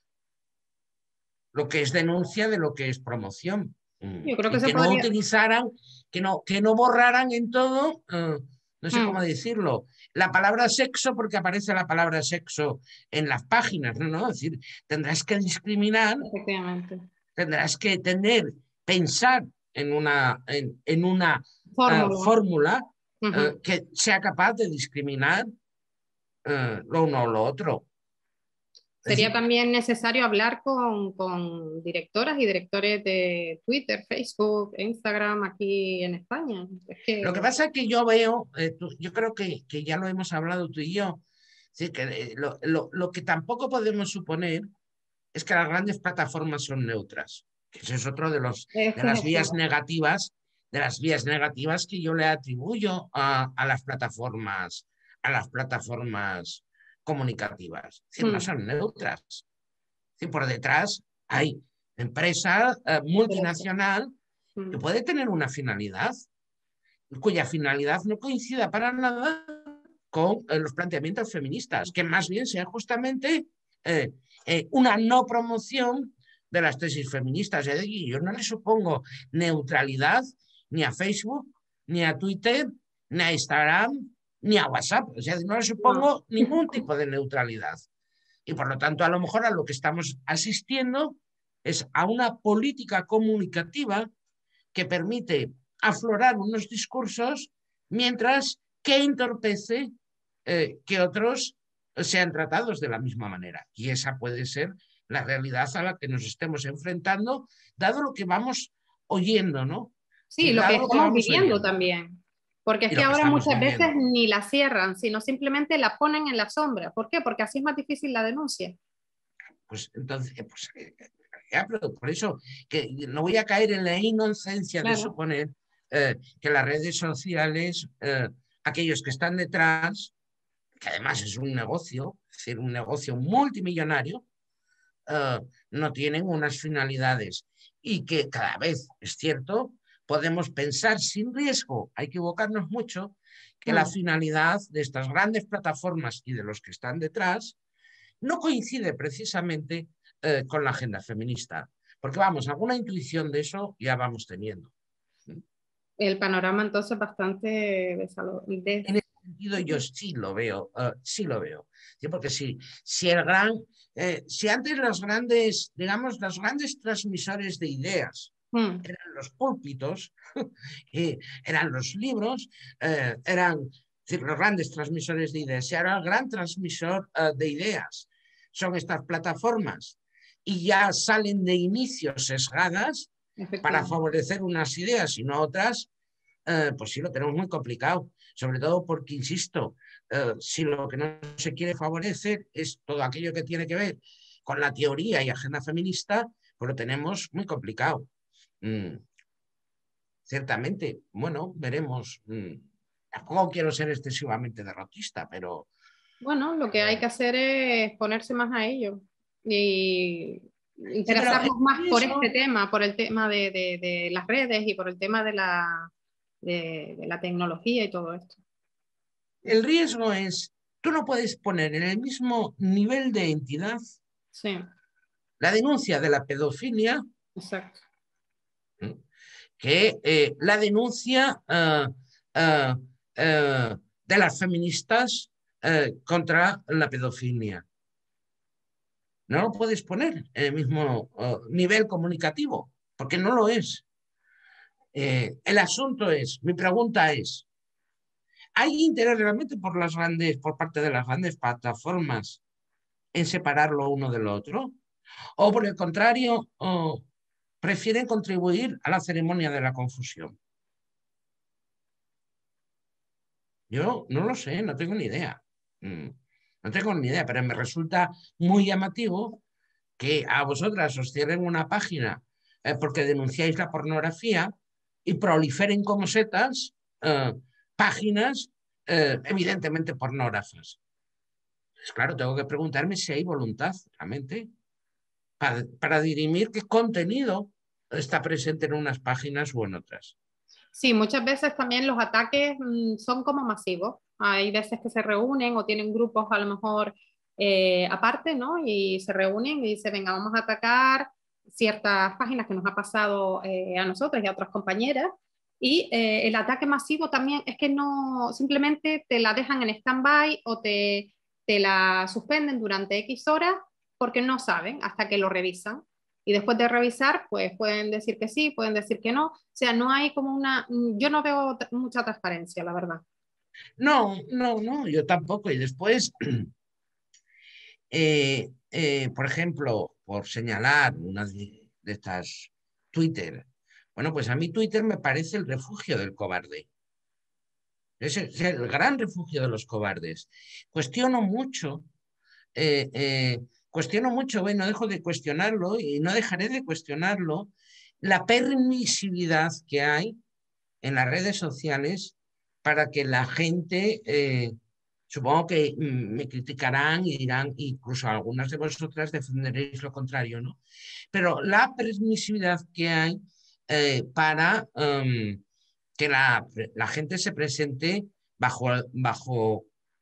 lo que es denuncia de lo que es promoción Yo creo que y se que no podría... utilizaran, que no, que no borraran en todo, uh, no sé cómo Hmm. decirlo, la palabra sexo porque aparece la palabra sexo en las páginas, ¿no? ¿no? Es decir, tendrás que discriminar, Efectivamente. tendrás que tener, pensar en una, en, en una uh, Fórmula. fórmula uh, Uh-huh. que sea capaz de discriminar uh, lo uno o lo otro. Sería también necesario hablar con, con directoras y directores de Twitter, Facebook, Instagram aquí en España. Es que... Lo que pasa es que yo veo, eh, tú, yo creo que, que ya lo hemos hablado tú y yo, ¿sí? Que, eh, lo, lo, lo que tampoco podemos suponer es que las grandes plataformas son neutras, que ese es otro de, los, es de que las es vías eso. negativas, de las vías negativas que yo le atribuyo a, a las plataformas, a las plataformas comunicativas. Es decir, Mm. no son neutras. Es decir, por detrás hay empresa eh, multinacional mm. que puede tener una finalidad, cuya finalidad no coincida para nada con eh, los planteamientos feministas, que más bien sea justamente eh, eh, una no promoción de las tesis feministas. Es decir, yo no le supongo neutralidad ni a Facebook, ni a Twitter, ni a Instagram, ni a WhatsApp. O sea, no le supongo No. ningún tipo de neutralidad. Y por lo tanto, a lo mejor a lo que estamos asistiendo es a una política comunicativa que permite aflorar unos discursos mientras que entorpece eh, que otros sean tratados de la misma manera. Y esa puede ser la realidad a la que nos estemos enfrentando, dado lo que vamos oyendo, ¿no? Sí, lo que Dado lo que estamos vamos viviendo oyendo también. Porque es y que lo que ahora estamos muchas veces viviendo. ni la cierran, sino simplemente la ponen en la sombra. ¿Por qué? Porque así es más difícil la denuncia. Pues entonces, pues, ya, pero por eso que no voy a caer en la inocencia de Claro. suponer eh, que las redes sociales, eh, aquellos que están detrás, que además es un negocio, es decir, un negocio multimillonario, uh, no tienen unas finalidades y que cada vez, es cierto, podemos pensar sin riesgo, hay que equivocarnos mucho, que mm. la finalidad de estas grandes plataformas y de los que están detrás no coincide precisamente eh, con la agenda feminista, porque vamos, alguna intuición de eso ya vamos teniendo. El panorama entonces bastante de... En ese sentido yo sí lo veo, uh, sí lo veo. ¿Sí? Porque si, si el gran, eh, si antes los grandes, digamos, los grandes transmisores de ideas hmm. eran los púlpitos, y eran los libros, eh, eran decir, los grandes transmisores de ideas, y ahora el gran transmisor uh, de ideas son estas plataformas y ya salen de inicio sesgadas para favorecer unas ideas y no otras, eh, pues sí lo tenemos muy complicado. Sobre todo porque, insisto, eh, si lo que no se quiere favorecer es todo aquello que tiene que ver con la teoría y agenda feminista, pues lo tenemos muy complicado. Mm. Ciertamente, bueno, veremos. Mm. Tampoco quiero ser excesivamente derrotista, pero... Bueno, lo que hay que hacer es ponerse más a ello y interesarnos sí, más por este tema, por el tema de, de, de las redes y por el tema de la, de, de la tecnología y todo esto. El riesgo es, tú no puedes poner en el mismo nivel de entidad sí. la denuncia de la pedofilia. Exacto. Que eh, la denuncia uh, uh, uh, de las feministas uh, contra la pedofilia. No lo puedes poner en el mismo uh, nivel comunicativo, porque no lo es. Eh, el asunto es, mi pregunta es, ¿hay interés realmente por, las grandes, por parte de las grandes plataformas en separarlo uno del otro? ¿O por el contrario, oh, prefieren contribuir a la ceremonia de la confusión? Yo no lo sé, no tengo ni idea. No tengo ni idea, pero me resulta muy llamativo que a vosotras os cierren una página eh, porque denunciáis la pornografía y proliferen como setas eh, páginas eh, evidentemente pornógrafas. Pues claro, tengo que preguntarme si hay voluntad realmente para, para dirimir qué contenido está presente en unas páginas u en otras. Sí, muchas veces también los ataques mmm, son como masivos. Hay veces que se reúnen o tienen grupos a lo mejor eh, aparte, ¿no? Y se reúnen y dicen, venga, vamos a atacar ciertas páginas que nos ha pasado eh, a nosotros y a otras compañeras. Y eh, el ataque masivo también es que no, simplemente te la dejan en stand-by o te, te la suspenden durante X horas porque no saben hasta que lo revisan. Y después de revisar, pues pueden decir que sí, pueden decir que no. O sea, no hay como una... Yo no veo mucha transparencia, la verdad. No, no, no, yo tampoco. Y después, Eh, eh, por ejemplo, por señalar una de, de estas Twitter, bueno, pues a mí Twitter me parece el refugio del cobarde. Es el, es el gran refugio de los cobardes. Cuestiono mucho, eh, eh, cuestiono mucho, bueno, dejo de cuestionarlo y no dejaré de cuestionarlo, la permisividad que hay en las redes sociales para que la gente, eh, supongo que mm, me criticarán y dirán, incluso algunas de vosotras defenderéis lo contrario, ¿no? Pero la permisividad que hay eh, para um, que la, la, gente se presente bajo, bajo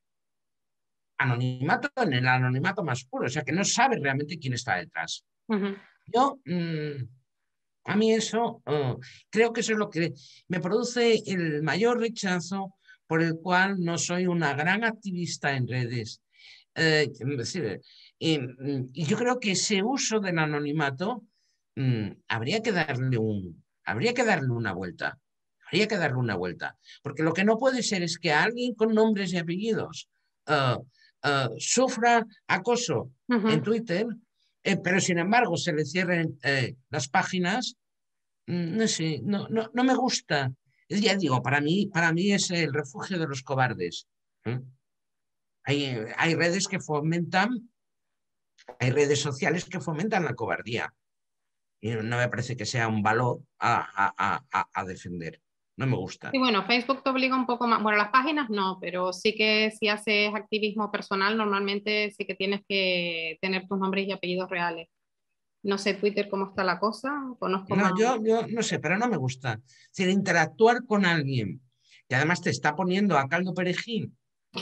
anonimato, en el anonimato más puro, o sea, que no sabe realmente quién está detrás. Uh-huh. Yo... Mmm, A mí eso, uh, creo que eso es lo que me produce el mayor rechazo, por el cual no soy una gran activista en redes. Eh, es decir, eh, y yo creo que ese uso del anonimato mm, habría que darle un, habría que darle una vuelta. Habría que darle una vuelta. Porque lo que no puede ser es que alguien con nombres y apellidos uh, uh, sufra acoso Uh-huh. en Twitter, eh, pero sin embargo se le cierren eh, las páginas. No sé, no, no, no me gusta. Ya digo, para mí, para mí es el refugio de los cobardes. ¿eh? Hay, hay redes que fomentan, hay redes sociales que fomentan la cobardía. Y no me parece que sea un valor a, a, a, a defender. No me gusta. Y bueno, Facebook te obliga un poco más, bueno, las páginas no, pero sí que si haces activismo personal, normalmente sí que tienes que tener tus nombres y apellidos reales. No sé Twitter cómo está la cosa, conozco No, más. yo, yo no sé, pero no me gusta. Es decir, interactuar con alguien que además te está poniendo a caldo perejil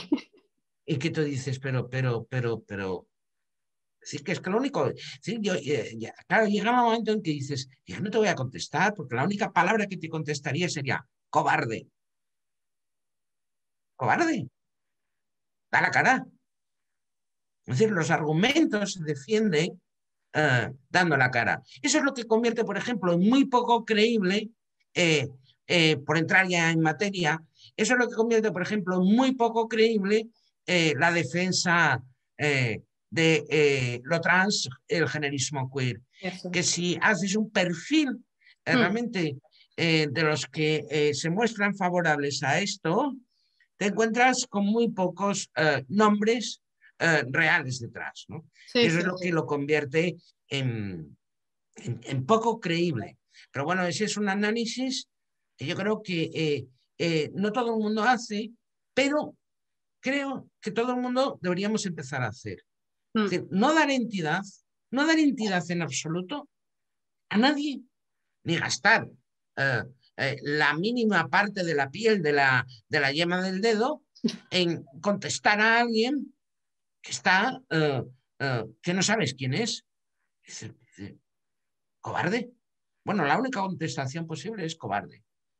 y que tú dices, pero, pero, pero, pero, sí, que es que lo único, sí, yo, eh, ya, claro, llega un momento en que dices, ya no te voy a contestar, porque la única palabra que te contestaría sería cobarde. Cobarde, da la cara. Es decir, los argumentos se defienden uh, dando la cara. Eso es lo que convierte, por ejemplo, en muy poco creíble, eh, eh, por entrar ya en materia, eso es lo que convierte, por ejemplo, en muy poco creíble eh, la defensa eh, de eh, lo trans, el generismo queer. Eso. Que si haces un perfil eh, Hmm. realmente eh, de los que eh, se muestran favorables a esto, te encuentras con muy pocos eh, nombres eh, reales detrás, ¿no? Sí, Y eso sí, es lo sí. que lo convierte en, en, en, poco creíble. Pero bueno, ese es un análisis que yo creo que eh, eh, no todo el mundo hace, pero creo que todo el mundo deberíamos empezar a hacer. Hmm. Es decir, no dar entidad, no dar entidad en absoluto a nadie, ni gastar eh, eh, la mínima parte de la piel de la, de la yema del dedo en contestar a alguien que está, uh, uh, que no sabes quién es. Dice, dice, ¿cobarde? Bueno, la única contestación posible es cobarde.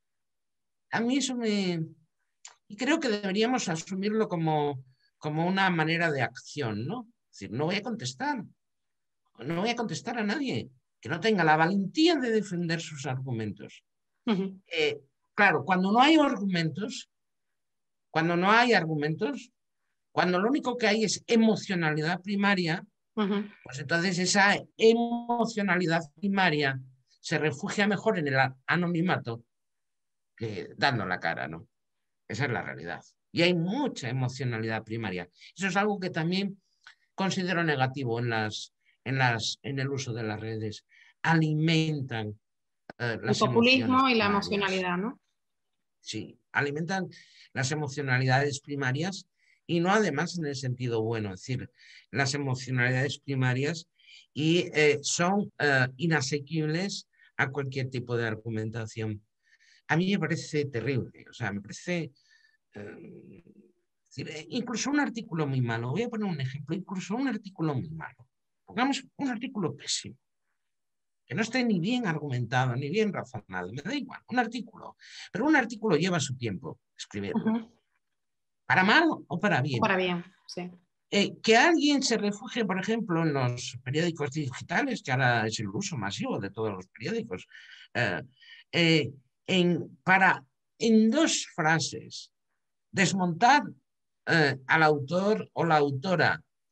A mí eso me... Y creo que deberíamos asumirlo como, como una manera de acción, ¿no? Es decir, no voy a contestar, no voy a contestar a nadie que no tenga la valentía de defender sus argumentos. Uh-huh. Eh, claro, cuando no hay argumentos, cuando no hay argumentos, cuando lo único que hay es emocionalidad primaria, uh-huh. pues entonces esa emocionalidad primaria se refugia mejor en el anonimato que dando la cara, ¿no? Esa es la realidad. Y hay mucha emocionalidad primaria. Eso es algo que también considero negativo en, las, en, las, en el uso de las redes. Alimentan eh, El las emociones populismo y la primarias. emocionalidad, ¿no? Sí, alimentan las emocionalidades primarias y no además en el sentido bueno, es decir, las emocionalidades primarias y eh, son eh, inasequibles a cualquier tipo de argumentación. A mí me parece terrible, o sea, me parece... Eh, es decir, incluso un artículo muy malo, voy a poner un ejemplo, incluso un artículo muy malo, pongamos un artículo pésimo, que no esté ni bien argumentado, ni bien razonado, me da igual, un artículo, pero un artículo lleva su tiempo escribirlo, Uh-huh. para mal o para bien. Para bien, sí. Eh, que alguien se refugie, por ejemplo, en los periódicos digitales, que ahora es el uso masivo de todos los periódicos, eh, eh, en, para en dos frases desmontar eh, al autor o la autora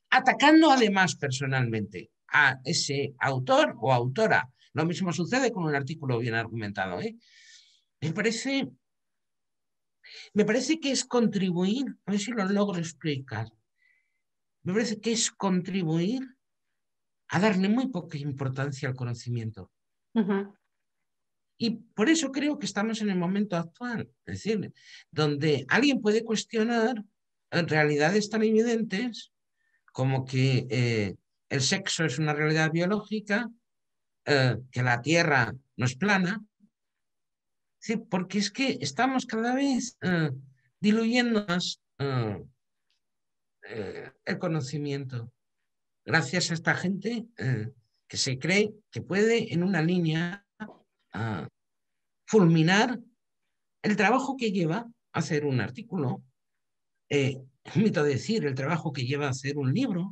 atacando además personalmente a ese autor o autora. Lo mismo sucede con un artículo bien argumentado, ¿eh? Me parece, me parece que es contribuir, a ver si lo logro explicar, me parece que es contribuir a darle muy poca importancia al conocimiento. Uh-huh. Y por eso creo que estamos en el momento actual, es decir, donde alguien puede cuestionar realidades tan evidentes como que eh, el sexo es una realidad biológica, eh, que la Tierra no es plana, sí, porque es que estamos cada vez eh, diluyendo más eh, eh, el conocimiento, gracias a esta gente eh, que se cree que puede en una línea uh, fulminar el trabajo que lleva a hacer un artículo, eh, omito decir, el trabajo que lleva a hacer un libro.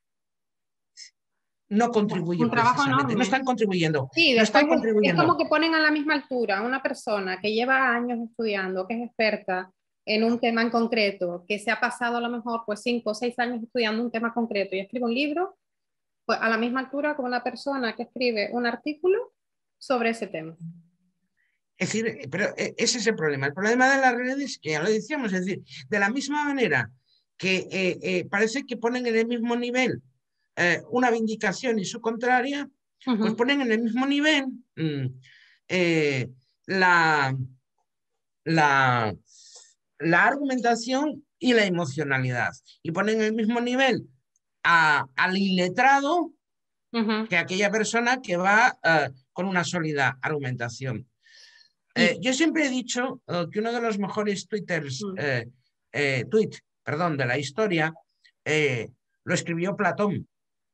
No contribuye Un trabajo precisamente, no enorme. están contribuyendo, Sí, no después están es, es contribuyendo. como que ponen a la misma altura a una persona que lleva años estudiando, que es experta en un tema en concreto, que se ha pasado a lo mejor pues cinco o seis años estudiando un tema concreto y escribe un libro, pues a la misma altura como una persona que escribe un artículo sobre ese tema. Es decir, pero ese es el problema. El problema de las redes, que ya lo decíamos, es decir, de la misma manera que eh, eh, parece que ponen en el mismo nivel eh, una vindicación y su contraria, uh-huh. pues ponen en el mismo nivel mmm, eh, la, la, la argumentación y la emocionalidad. Y ponen en el mismo nivel a, al iletrado uh-huh. que aquella persona que va uh, con una sólida argumentación. Eh, yo siempre he dicho uh, que uno de los mejores twitters, eh, eh, tweet, perdón, de la historia eh, lo escribió Platón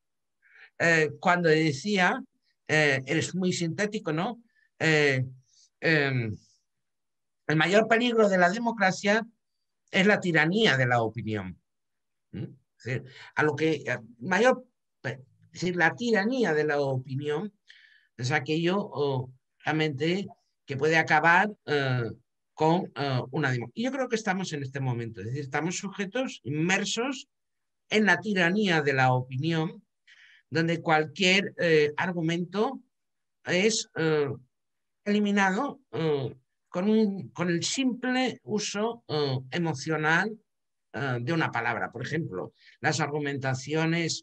eh, cuando decía, eh, eres muy sintético, ¿no? Eh, eh, el mayor peligro de la democracia es la tiranía de la opinión. ¿Mm? Es decir, a lo que a mayor, es decir, la tiranía de la opinión es aquello oh, realmente que puede acabar uh, con uh, una democracia. Y yo creo que estamos en este momento, es decir, estamos sujetos, inmersos en la tiranía de la opinión, donde cualquier eh, argumento es eh, eliminado eh, con, un, con el simple uso eh, emocional eh, de una palabra. Por ejemplo, las argumentaciones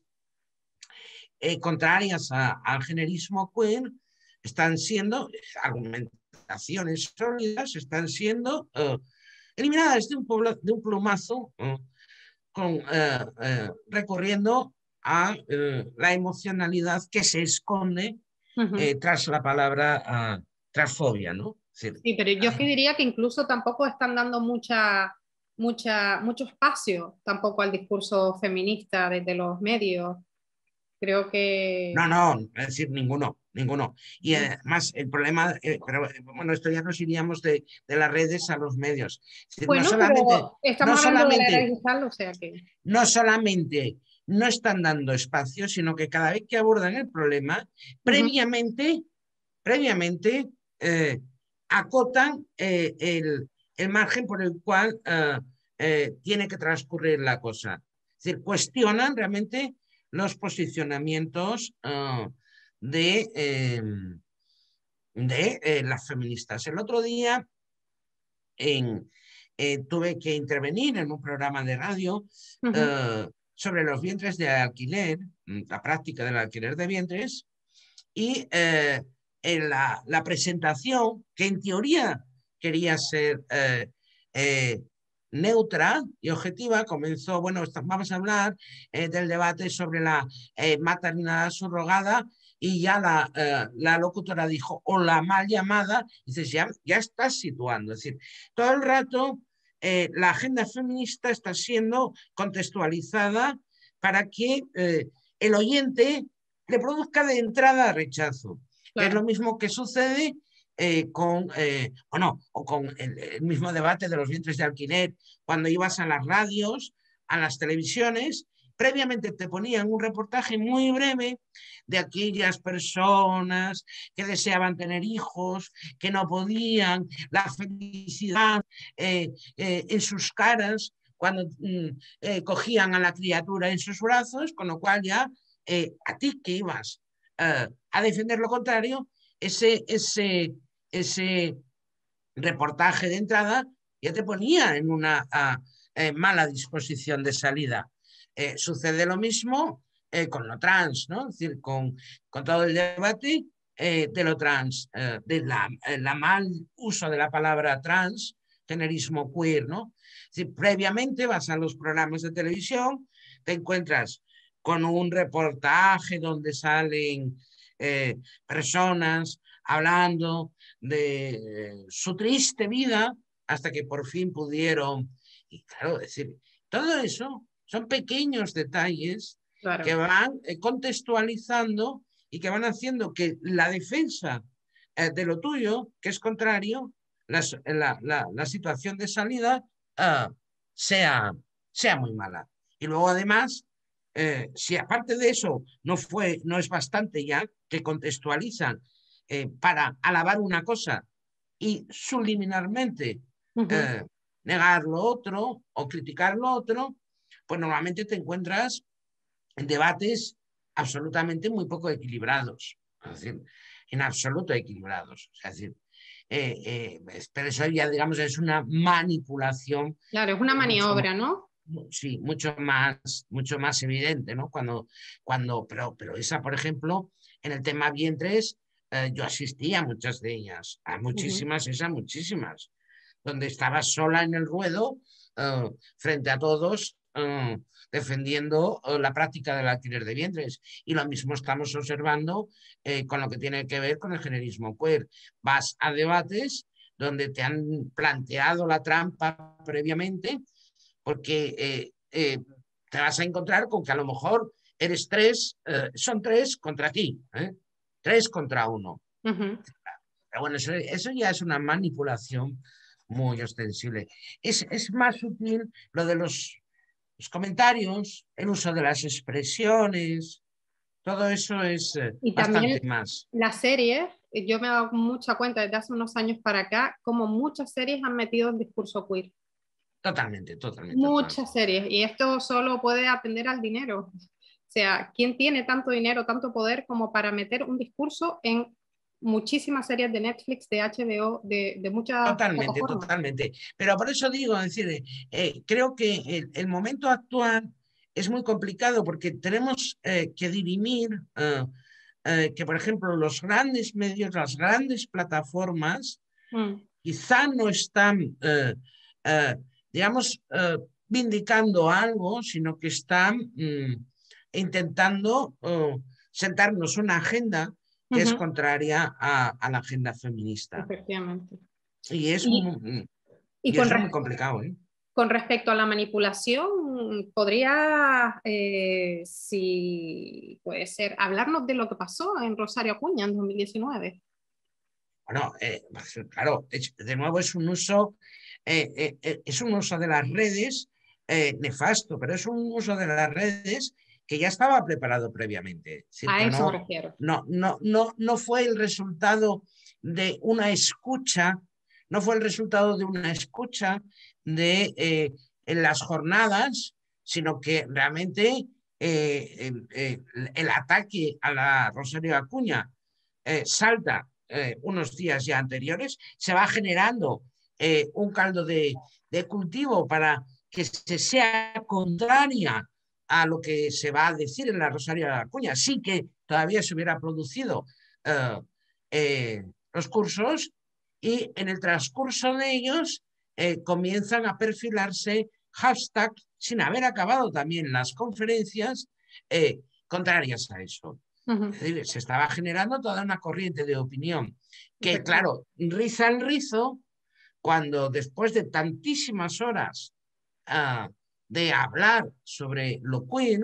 eh, contrarias a, al generismo queer están siendo, argumentaciones sólidas, están siendo eh, eliminadas de un, pueblo, de un plumazo, eh, con, eh, eh, recurriendo a eh, la emocionalidad que se esconde uh-huh. eh, tras la palabra uh, transfobia, ¿no? Sí, sí, pero yo que diría que incluso tampoco están dando mucha, mucha, mucho espacio tampoco al discurso feminista desde los medios. Creo que... No, no, es decir, ninguno, ninguno. Y además el problema, eh, pero bueno, esto ya nos iríamos de, de las redes a los medios. Es decir, bueno, no solamente, pero estamos no hablando solamente, de la era digital, o sea que... No solamente no están dando espacio, sino que cada vez que abordan el problema, uh-huh. previamente, previamente eh, acotan eh, el, el margen por el cual eh, eh, tiene que transcurrir la cosa. Es decir, cuestionan realmente los posicionamientos uh, de, eh, de eh, las feministas. El otro día en, eh, tuve que intervenir en un programa de radio uh-huh. uh, sobre los vientres de alquiler, la práctica del alquiler de vientres, y eh, en la, la presentación, que en teoría quería ser eh, eh, neutra y objetiva, comenzó, bueno, vamos a hablar eh, del debate sobre la eh, maternidad subrogada, y ya la, eh, la locutora dijo, o la mal llamada, y dices, ya, ya estás situando, es decir, todo el rato eh, la agenda feminista está siendo contextualizada para que eh, el oyente le produzca de entrada rechazo, claro. que es lo mismo que sucede eh, con, eh, bueno, o con el, el mismo debate de los vientres de alquiler, cuando ibas a las radios, a las televisiones, previamente te ponían un reportaje muy breve de aquellas personas que deseaban tener hijos, que no podían, la felicidad eh, eh, en sus caras, cuando mm, eh, cogían a la criatura en sus brazos, con lo cual ya eh, a ti que ibas eh, a defender lo contrario, ese, ese, ese reportaje de entrada ya te ponía en una a, eh, mala disposición de salida. Eh, sucede lo mismo eh, con lo trans, ¿no? Es decir, con, con todo el debate eh, de lo trans, eh, de la, eh, la mal uso de la palabra trans, generismo queer, ¿no? Es decir, previamente vas a los programas de televisión, te encuentras con un reportaje donde salen eh, personas hablando de eh, su triste vida hasta que por fin pudieron. Y claro, decir, todo eso son pequeños detalles Claro. que van eh, contextualizando y que van haciendo que la defensa eh, de lo tuyo, que es contrario, la, la, la, la situación de salida uh, sea, sea muy mala. Y luego además, eh, si aparte de eso no, fue, no es bastante ya que contextualizan eh, para alabar una cosa y subliminalmente Uh-huh. eh, negar lo otro o criticar lo otro, pues normalmente te encuentras en debates absolutamente muy poco equilibrados, es decir, en absoluto equilibrados. Es decir, eh, eh, pero eso ya, digamos, es una manipulación. Claro, es una maniobra, ¿no? Sí, mucho más, mucho más evidente, ¿no? Cuando, cuando, pero, pero esa, por ejemplo, en el tema vientres, eh, yo asistía a muchas de ellas, a muchísimas, uh-huh. esas, muchísimas, donde estaba sola en el ruedo, uh, frente a todos, uh, defendiendo uh, la práctica del alquiler de vientres. Y lo mismo estamos observando eh, con lo que tiene que ver con el generismo queer. Vas a debates donde te han planteado la trampa previamente, porque eh, eh, te vas a encontrar con que a lo mejor eres tres, eh, son tres contra ti, ¿eh? tres contra uno. Uh-huh. Pero bueno, eso, eso ya es una manipulación muy ostensible. Es, es más sutil lo de los, los comentarios, el uso de las expresiones, todo eso es eh, y bastante también más. Las series, yo me he dado mucha cuenta desde hace unos años para acá, como muchas series han metido el discurso queer. Totalmente, totalmente. Muchas totalmente. series, y esto solo puede atender al dinero. O sea, ¿quién tiene tanto dinero, tanto poder como para meter un discurso en muchísimas series de Netflix, de H B O, de, de muchas Totalmente, plataformas? totalmente. Pero por eso digo, es decir, eh, creo que el, el momento actual es muy complicado porque tenemos eh, que dirimir eh, eh, que, por ejemplo, los grandes medios, las grandes plataformas, mm. quizá no están, eh, eh, digamos, eh, vindicando algo, sino que están mm, intentando eh, sentarnos una agenda que uh-huh. es contraria a, a la agenda feminista. Efectivamente. Y es, y, muy, y, y eso es muy complicado. ¿eh? Con respecto a la manipulación, ¿podría, eh, si puede ser, hablarnos de lo que pasó en Rosario Acuña en dos mil diecinueve? Bueno, eh, claro, de nuevo es un uso, eh, eh, es un uso de las redes eh, nefasto, pero es un uso de las redes que ya estaba preparado previamente. Es decir, a que eso no, me refiero. No, no, no, no fue el resultado de una escucha, no fue el resultado de una escucha de eh, en las jornadas, sino que realmente eh, el, el, el ataque a la Rosario Acuña eh, salta Eh, unos días ya anteriores, se va generando eh, un caldo de, de cultivo para que se sea contraria a lo que se va a decir en la Rosario Acuña, sí que todavía se hubiera producido eh, eh, los cursos, y en el transcurso de ellos eh, comienzan a perfilarse hashtags sin haber acabado también las conferencias eh, contrarias a eso. Uh-huh. Es decir, se estaba generando toda una corriente de opinión que, claro, riza el rizo cuando después de tantísimas horas uh, de hablar sobre lo queer,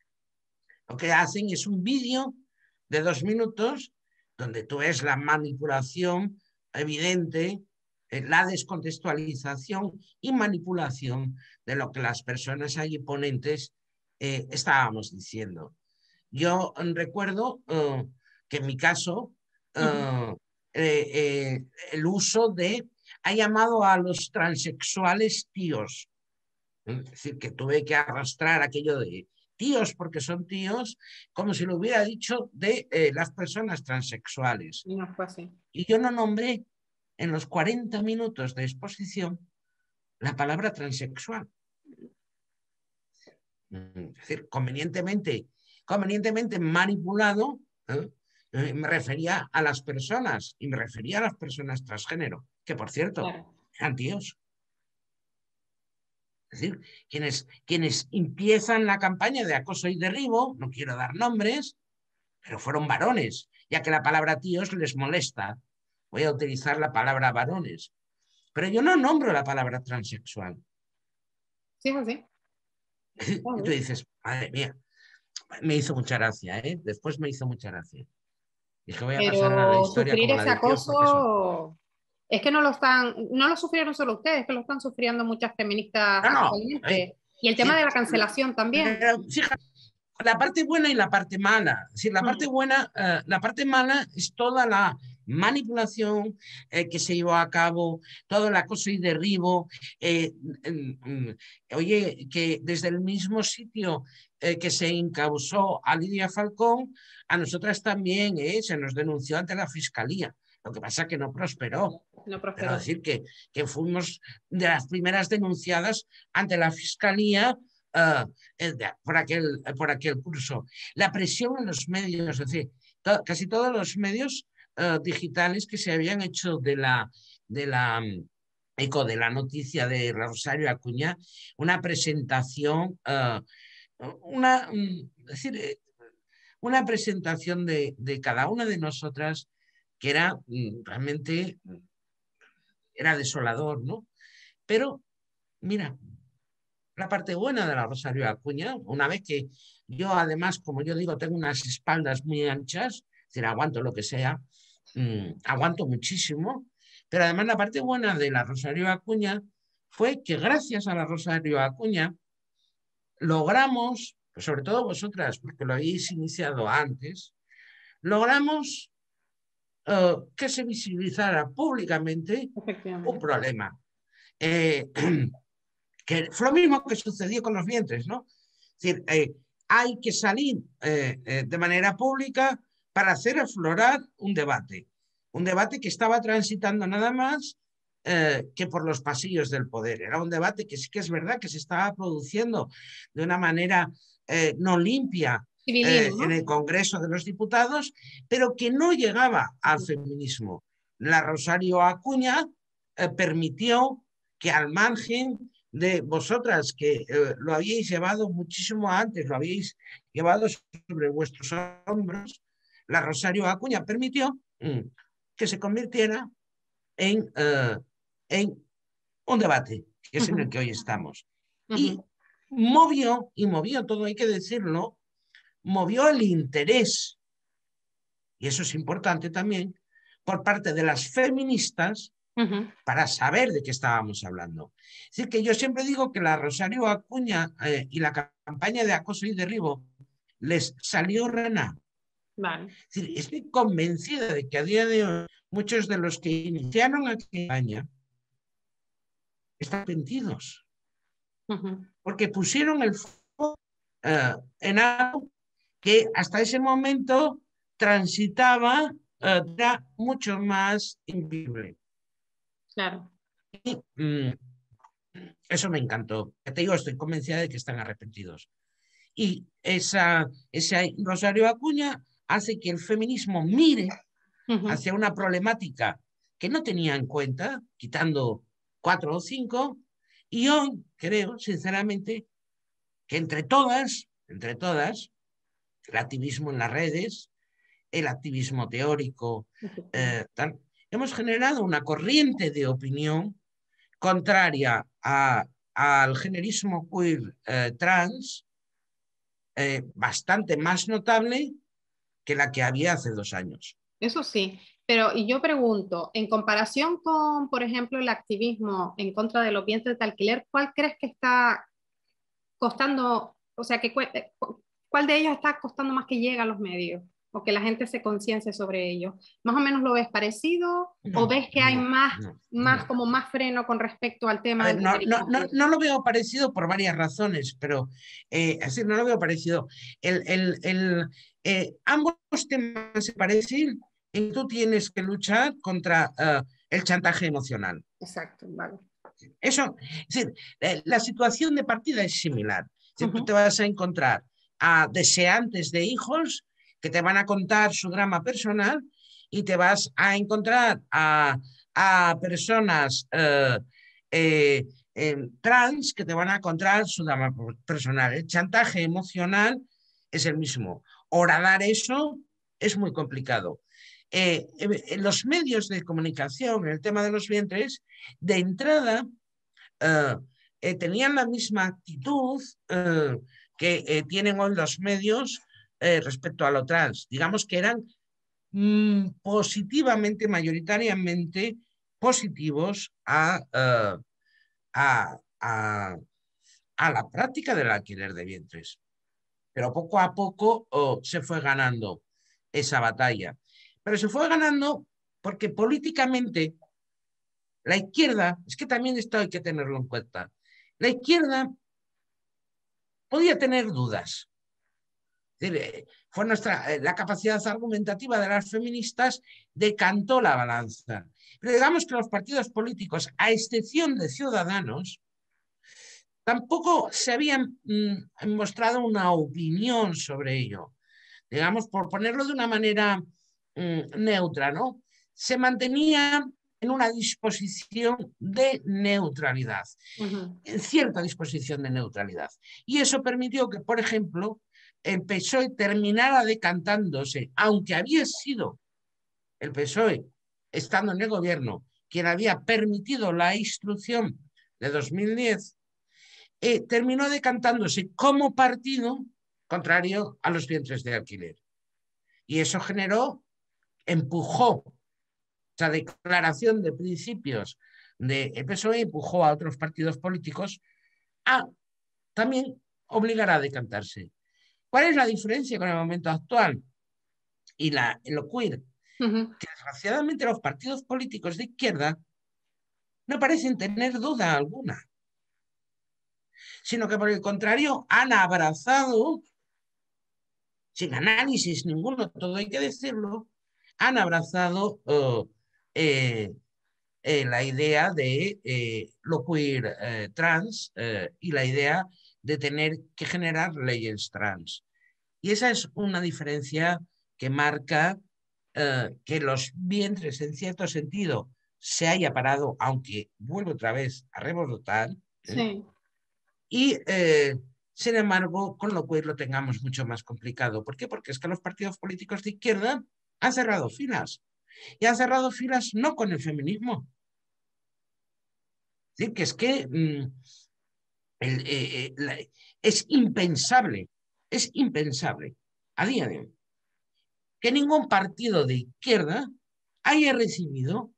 lo que hacen es un vídeo de dos minutos donde tú ves la manipulación evidente, eh, la descontextualización y manipulación de lo que las personas allí ponentes eh, estábamos diciendo. Yo recuerdo uh, que en mi caso uh, uh-huh. eh, eh, el uso de, ha llamado a los transexuales tíos. Es decir, que tuve que arrastrar aquello de tíos porque son tíos, como si lo hubiera dicho de eh, las personas transexuales. Y no fue así. Y yo no nombré en los cuarenta minutos de exposición la palabra transexual. Es decir, convenientemente, convenientemente manipulado, ¿eh? Eh, me refería a las personas y me refería a las personas transgénero, que por cierto, Claro. eran tíos. Es decir, quienes, quienes empiezan la campaña de acoso y derribo, no quiero dar nombres, pero fueron varones, ya que la palabra tíos les molesta. Voy a utilizar la palabra varones. Pero yo no nombro la palabra transexual. Sí, es así. Y tú dices, madre mía, me hizo mucha gracia, ¿eh? Después me hizo mucha gracia. Dije, voy a pasar a la Pero historia sufrir como la ese de tíos porque son. acoso es que no lo están, no lo sufrieron solo ustedes, es que lo están sufriendo muchas feministas No, no. ¿Eh? actualmente. Y el tema Sí, de la cancelación también. pero, fíjate, la parte buena y la parte mala. Es decir, la parte Mm, buena, uh, la parte mala es toda la manipulación eh, que se llevó a cabo, todo el acoso y derribo. Eh, mm, oye, que desde el mismo sitio eh, que se encausó a Lidia Falcón, a nosotras también eh, se nos denunció ante la Fiscalía. Lo que pasa es que no prosperó. no Pero prosperó. decir que, que fuimos de las primeras denunciadas ante la Fiscalía uh, por, aquel, por aquel curso. La presión en los medios, es decir, to, casi todos los medios uh, digitales que se habían hecho de la, de la um, eco de la noticia de Rosario Acuña, una presentación, uh, una, um, es decir, una presentación de, de cada una de nosotras que era um, realmente era desolador, ¿no? Pero, mira, la parte buena de la Rosario Acuña, una vez que yo además, como yo digo, tengo unas espaldas muy anchas, es decir, aguanto lo que sea, mmm, aguanto muchísimo, pero además la parte buena de la Rosario Acuña fue que gracias a la Rosario Acuña logramos, pues sobre todo vosotras, porque lo habéis iniciado antes, logramos uh, que se visibilizara públicamente un problema. Eh, que fue lo mismo que sucedió con los vientres, ¿no? Es decir, eh, hay que salir eh, eh, de manera pública para hacer aflorar un debate, un debate que estaba transitando nada más eh, que por los pasillos del poder. Era un debate que sí que es verdad que se estaba produciendo de una manera eh, no limpia eh, Civilino, en ¿no? el Congreso de los Diputados, pero que no llegaba al feminismo. La Rosario Acuña eh, permitió que al margen de vosotras que eh, lo habíais llevado muchísimo antes, lo habíais llevado sobre vuestros hombros, la Rosario Acuña permitió mm, que se convirtiera en, uh, en un debate, que es en el que hoy estamos. Y movió, y movió todo, hay que decirlo, movió el interés, y eso es importante también, por parte de las feministas Uh-huh. para saber de qué estábamos hablando. Es decir, que yo siempre digo que la Rosario Acuña eh, y la campaña de acoso y derribo les salió rana. Vale. Es decir, estoy convencida de que a día de hoy muchos de los que iniciaron aquella campaña están arrepentidos. Uh-huh. Porque pusieron el foco uh, en algo que hasta ese momento transitaba, uh, era mucho más invisible. Claro. Y, mm, eso me encantó. Ya te digo, estoy convencida de que están arrepentidos. Y esa, ese Rosario Acuña hace que el feminismo mire uh-huh. hacia una problemática que no tenía en cuenta, quitando cuatro o cinco, y hoy creo, sinceramente, que entre todas, entre todas, el activismo en las redes, el activismo teórico, uh-huh. eh, tal, hemos generado una corriente de opinión contraria a, al generismo queer eh, trans, eh, bastante más notable que la que había hace dos años. Eso sí, pero y yo pregunto, en comparación con, por ejemplo, el activismo en contra de los vientres de alquiler, ¿cuál crees que está costando, o sea, que, ¿cuál de ellos está costando más que llegue a los medios? o que la gente se conciencie sobre ello. ¿Más o menos lo ves parecido No, o ves que hay no, más, no, más no. como más freno con respecto al A tema ver, del no, no, no, feminismo? no lo veo parecido por varias razones, pero eh, así no lo veo parecido. El, el, el, eh, ambos temas se parecen y tú tienes que luchar contra uh, el chantaje emocional. Exacto, vale. Eso, es decir, eh, la situación de partida es similar. Es decir, Uh-huh. tú te vas a encontrar a deseantes de hijos que te van a contar su drama personal y te vas a encontrar a, a personas eh, eh, eh, trans que te van a contar su drama personal. El chantaje emocional es el mismo. Horadar eso es muy complicado. Eh, en los medios de comunicación, en el tema de los vientres, de entrada eh, eh, tenían la misma actitud eh, que eh, tienen hoy los medios eh, respecto a lo trans. Digamos que eran mm, positivamente, mayoritariamente positivos a, uh, a, a, a, la práctica del alquiler de vientres. Pero poco a poco oh, se fue ganando esa batalla. Pero se fue ganando porque políticamente la izquierda, es que también esto hay que tenerlo en cuenta, la izquierda podía tener dudas. Es decir, fue nuestra, la capacidad argumentativa de las feministas decantó la balanza. Pero digamos que los partidos políticos, a excepción de Ciudadanos, tampoco se habían mm, mostrado una opinión sobre ello. Digamos, por ponerlo de una manera mm, neutra, ¿no? Se mantenía en una disposición de neutralidad, Uh-huh. en cierta disposición de neutralidad. Y eso permitió que, por ejemplo, el P S O E terminara decantándose, aunque había sido el P S O E, estando en el gobierno, quien había permitido la instrucción de dos mil diez, eh, terminó decantándose como partido contrario a los vientres de alquiler. Y eso generó, empujó esa declaración de principios del P S O E, empujó a otros partidos políticos a también obligar a decantarse. ¿Cuál es la diferencia con el momento actual y la, lo queer? Uh-huh. Que desgraciadamente los partidos políticos de izquierda no parecen tener duda alguna, sino que por el contrario han abrazado, sin análisis ninguno, todo hay que decirlo, han abrazado uh, eh, eh, la idea de eh, lo queer eh, trans eh, y la idea de tener que generar leyes trans. Y esa es una diferencia que marca eh, que los vientres, en cierto sentido, se haya parado, aunque vuelve otra vez a rebotar. ¿eh? Sí. Y, eh, sin embargo, con lo cual lo tengamos mucho más complicado. ¿Por qué? Porque es que los partidos políticos de izquierda han cerrado filas. Y han cerrado filas no con el feminismo. Es decir, que es que mmm, el, eh, la, es impensable, es impensable a día de hoy que ningún partido de izquierda haya recibido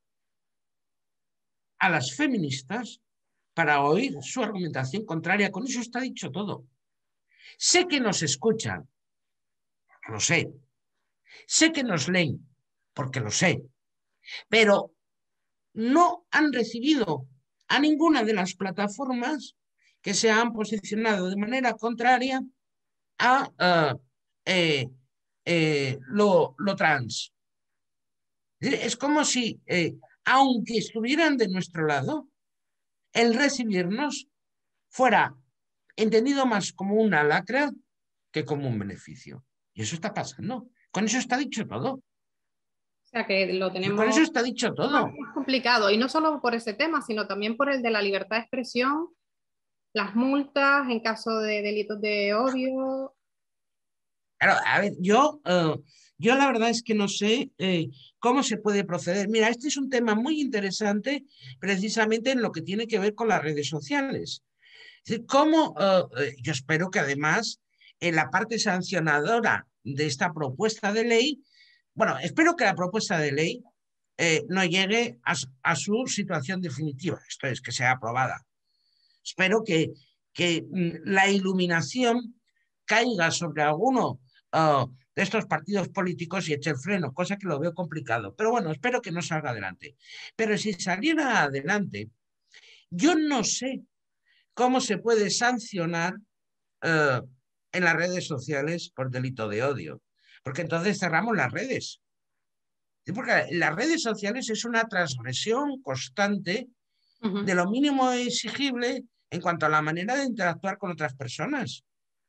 a las feministas para oír su argumentación contraria. Con eso está dicho todo. Sé que nos escuchan, lo sé. Sé que nos leen, porque lo sé. Pero no han recibido a ninguna de las plataformas que se han posicionado de manera contraria a uh, eh, eh, lo, lo trans. Es como si, eh, aunque estuvieran de nuestro lado, el recibirnos fuera entendido más como una lacra que como un beneficio. Y eso está pasando. Con eso está dicho todo. O sea que lo Y con eso tenemos está dicho más, todo. más complicado, y no solo por ese tema, sino también por el de la libertad de expresión, las multas en caso de delitos de odio. Claro, a ver, yo, uh, yo la verdad es que no sé eh, cómo se puede proceder. Mira, este es un tema muy interesante precisamente en lo que tiene que ver con las redes sociales. Es decir, cómo, uh, yo espero que además en la parte sancionadora de esta propuesta de ley, bueno, espero que la propuesta de ley eh, no llegue a, a su situación definitiva, esto es, que sea aprobada. Espero que, que la iluminación caiga sobre alguno uh, de estos partidos políticos y eche el freno, cosa que lo veo complicado. Pero bueno, espero que no salga adelante. Pero si saliera adelante, yo no sé cómo se puede sancionar uh, en las redes sociales por delito de odio, porque entonces cerramos las redes. Porque las redes sociales es una transgresión constante Uh-huh. de lo mínimo exigible en cuanto a la manera de interactuar con otras personas.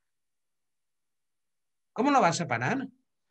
¿Cómo lo vas a parar?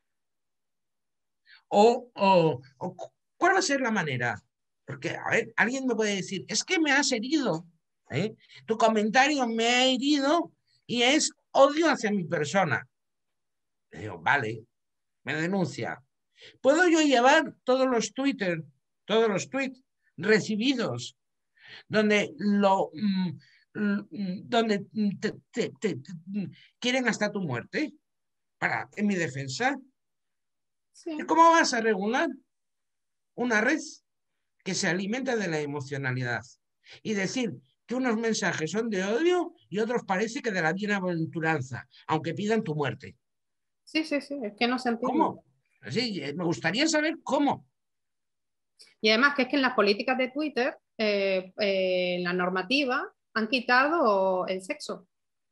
O, o, o ¿cuál va a ser la manera? Porque, a ver, alguien me puede decir, es que me has herido, ¿eh? Tu comentario me ha herido y es odio hacia mi persona. Le digo, vale, me denuncia. ¿Puedo yo llevar todos los Twitter, todos los tweets recibidos donde lo mm, donde te, te, te, te, quieren hasta tu muerte para en mi defensa? Sí. ¿Y cómo vas a regular una red que se alimenta de la emocionalidad y decir que unos mensajes son de odio y otros parece que de la bienaventuranza, aunque pidan tu muerte? Sí, sí, sí, es que no se entiende. ¿Cómo? Sí, me gustaría saber cómo. Y además que es que en las políticas de Twitter, eh, eh, en la normativa, han quitado el sexo.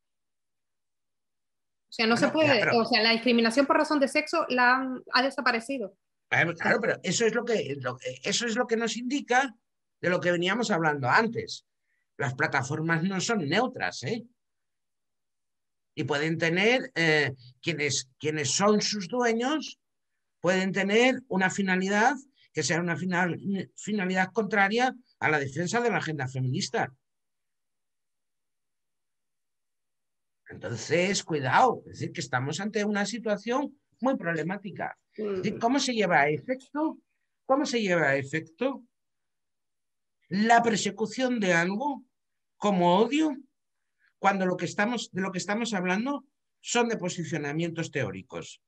O sea, no Bueno, se puede, ya, pero, o sea, la discriminación por razón de sexo la han, ha desaparecido. claro, pero eso es lo que, lo, eso es lo que nos indica de lo que veníamos hablando antes. Las plataformas no son neutras, ¿eh? Y pueden tener, eh, quienes, quienes son sus dueños, pueden tener una finalidad que sea una final, finalidad contraria a la defensa de la agenda feminista. Entonces, cuidado, es decir, que estamos ante una situación muy problemática. Es decir, ¿cómo se lleva a efecto? ¿Cómo se lleva a efecto la persecución de algo como odio cuando lo que estamos, de lo que estamos hablando son de posicionamientos teóricos?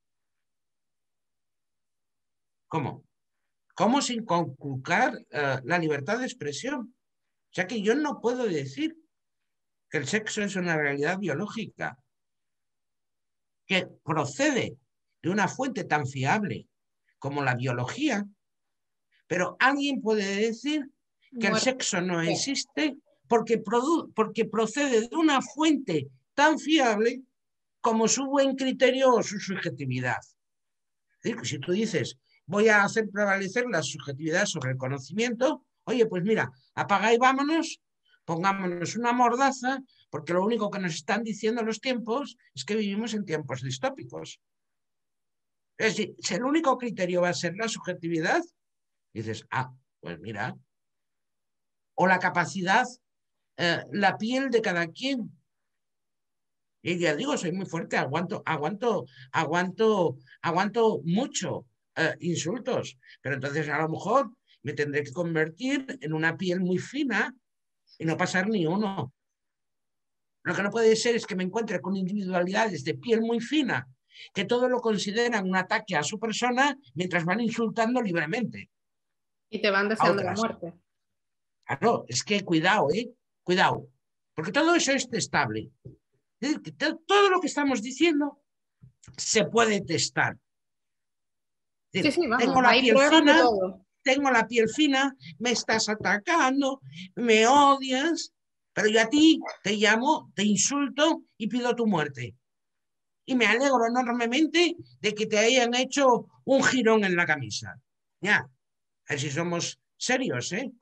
¿Cómo? ¿Cómo sin conculcar uh, la libertad de expresión? O sea que yo no puedo decir que el sexo es una realidad biológica, que procede de una fuente tan fiable como la biología, pero alguien puede decir que el Muerte. sexo no existe porque, produ porque procede de una fuente tan fiable como su buen criterio o su subjetividad. Es decir, que si tú dices, voy a hacer prevalecer la subjetividad sobre el conocimiento, oye, pues mira, apaga y vámonos, pongámonos una mordaza, porque lo único que nos están diciendo los tiempos es que vivimos en tiempos distópicos. Es decir, si el único criterio va a ser la subjetividad, dices, ah, pues mira, o la capacidad, eh, la piel de cada quien. Y ya digo, soy muy fuerte, aguanto, aguanto, aguanto, aguanto mucho eh, insultos, pero entonces a lo mejor me tendré que convertir en una piel muy fina y no pasar ni uno. Lo que no puede ser es que me encuentre con individualidades de piel muy fina que todo lo consideran un ataque a su persona mientras van insultando libremente Y te van a deseando la otras. muerte. Claro, es que cuidado, ¿eh? Cuidado, porque todo eso es testable. Es decir, que todo lo que estamos diciendo se puede testar. Es Sí, decir, sí, vamos, tengo la hay piel pruebas de fina, todo. tengo la piel fina, me estás atacando, me odias, pero yo a ti te llamo, te insulto y pido tu muerte. Y me alegro enormemente de que te hayan hecho un jirón en la camisa. Ya, a ver si somos serios, ¿eh?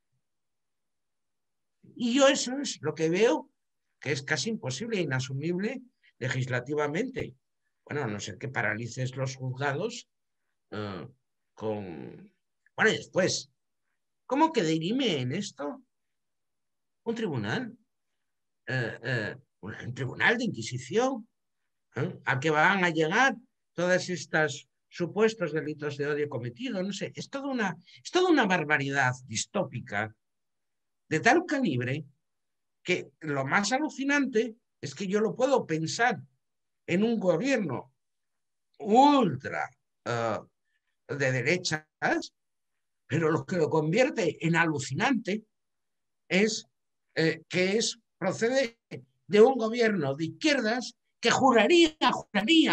Y yo eso es lo que veo que es casi imposible e inasumible legislativamente. Bueno, a no ser que paralices los juzgados uh, con... Bueno, y después, ¿cómo que dirime en esto? Un tribunal, eh, eh, un tribunal de inquisición, ¿eh? Al que van a llegar todas estas supuestos delitos de odio cometidos, no sé, es toda una, es toda una barbaridad distópica de tal calibre que lo más alucinante es que yo lo puedo pensar en un gobierno ultra uh, de derechas, pero lo que lo convierte en alucinante es eh, que es, procede de un gobierno de izquierdas que juraría, juraría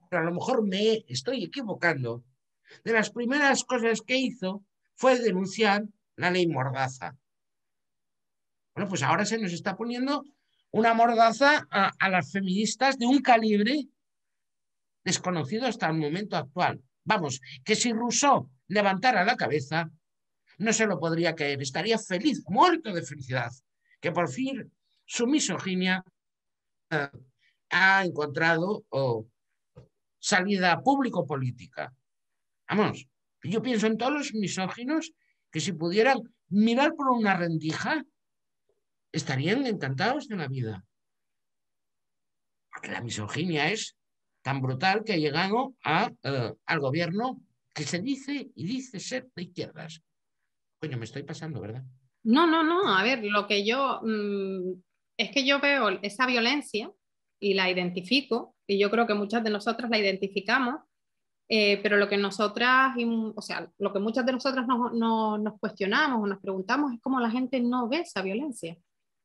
pero a lo mejor me estoy equivocando, de las primeras cosas que hizo fue denunciar la ley Mordaza. Bueno, pues ahora se nos está poniendo una mordaza a, a las feministas de un calibre desconocido hasta el momento actual. Vamos, que si Rousseau levantara la cabeza, no se lo podría creer, estaría feliz, muerto de felicidad, que por fin su misoginia eh, ha encontrado oh, salida público-política. Vamos, yo pienso en todos los misóginos que si pudieran mirar por una rendija, estarían encantados de la vida. Porque la misoginia es tan brutal que ha llegado a, uh, al gobierno que se dice y dice ser de izquierdas. Coño, me estoy pasando, ¿verdad? No, no, no. A ver, lo que yo... Mmm, es que yo veo esa violencia y la identifico, y yo creo que muchas de nosotras la identificamos, eh, pero lo que nosotras, o sea, lo que muchas de nosotras nos, nos, nos cuestionamos o nos preguntamos es cómo la gente no ve esa violencia.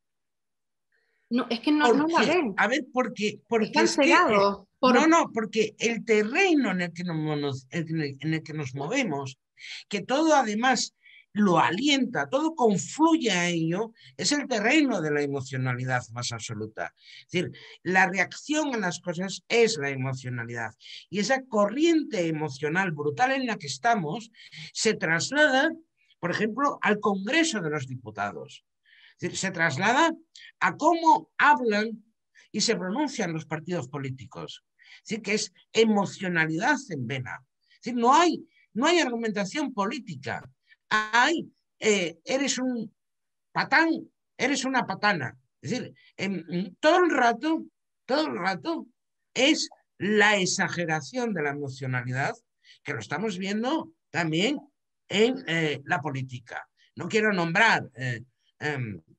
No, es que no, porque, no la ven. A ver, porque, porque Están es que... Eh, por... No, no, porque el terreno en el, que nos, en el que nos movemos, que todo además lo alienta, todo confluye a ello, es el terreno de la emocionalidad más absoluta. Es decir, la reacción a las cosas es la emocionalidad. Y esa corriente emocional brutal en la que estamos se traslada, por ejemplo, al Congreso de los Diputados. Es decir, se traslada a cómo hablan y se pronuncian los partidos políticos. Es decir, que es emocionalidad en vena. Es decir, no hay, no hay argumentación política. Hay, eh, eres un patán, eres una patana. Es decir, en, todo el rato, todo el rato es la exageración de la emocionalidad, que lo estamos viendo también en eh, la política. No quiero nombrar eh, eh,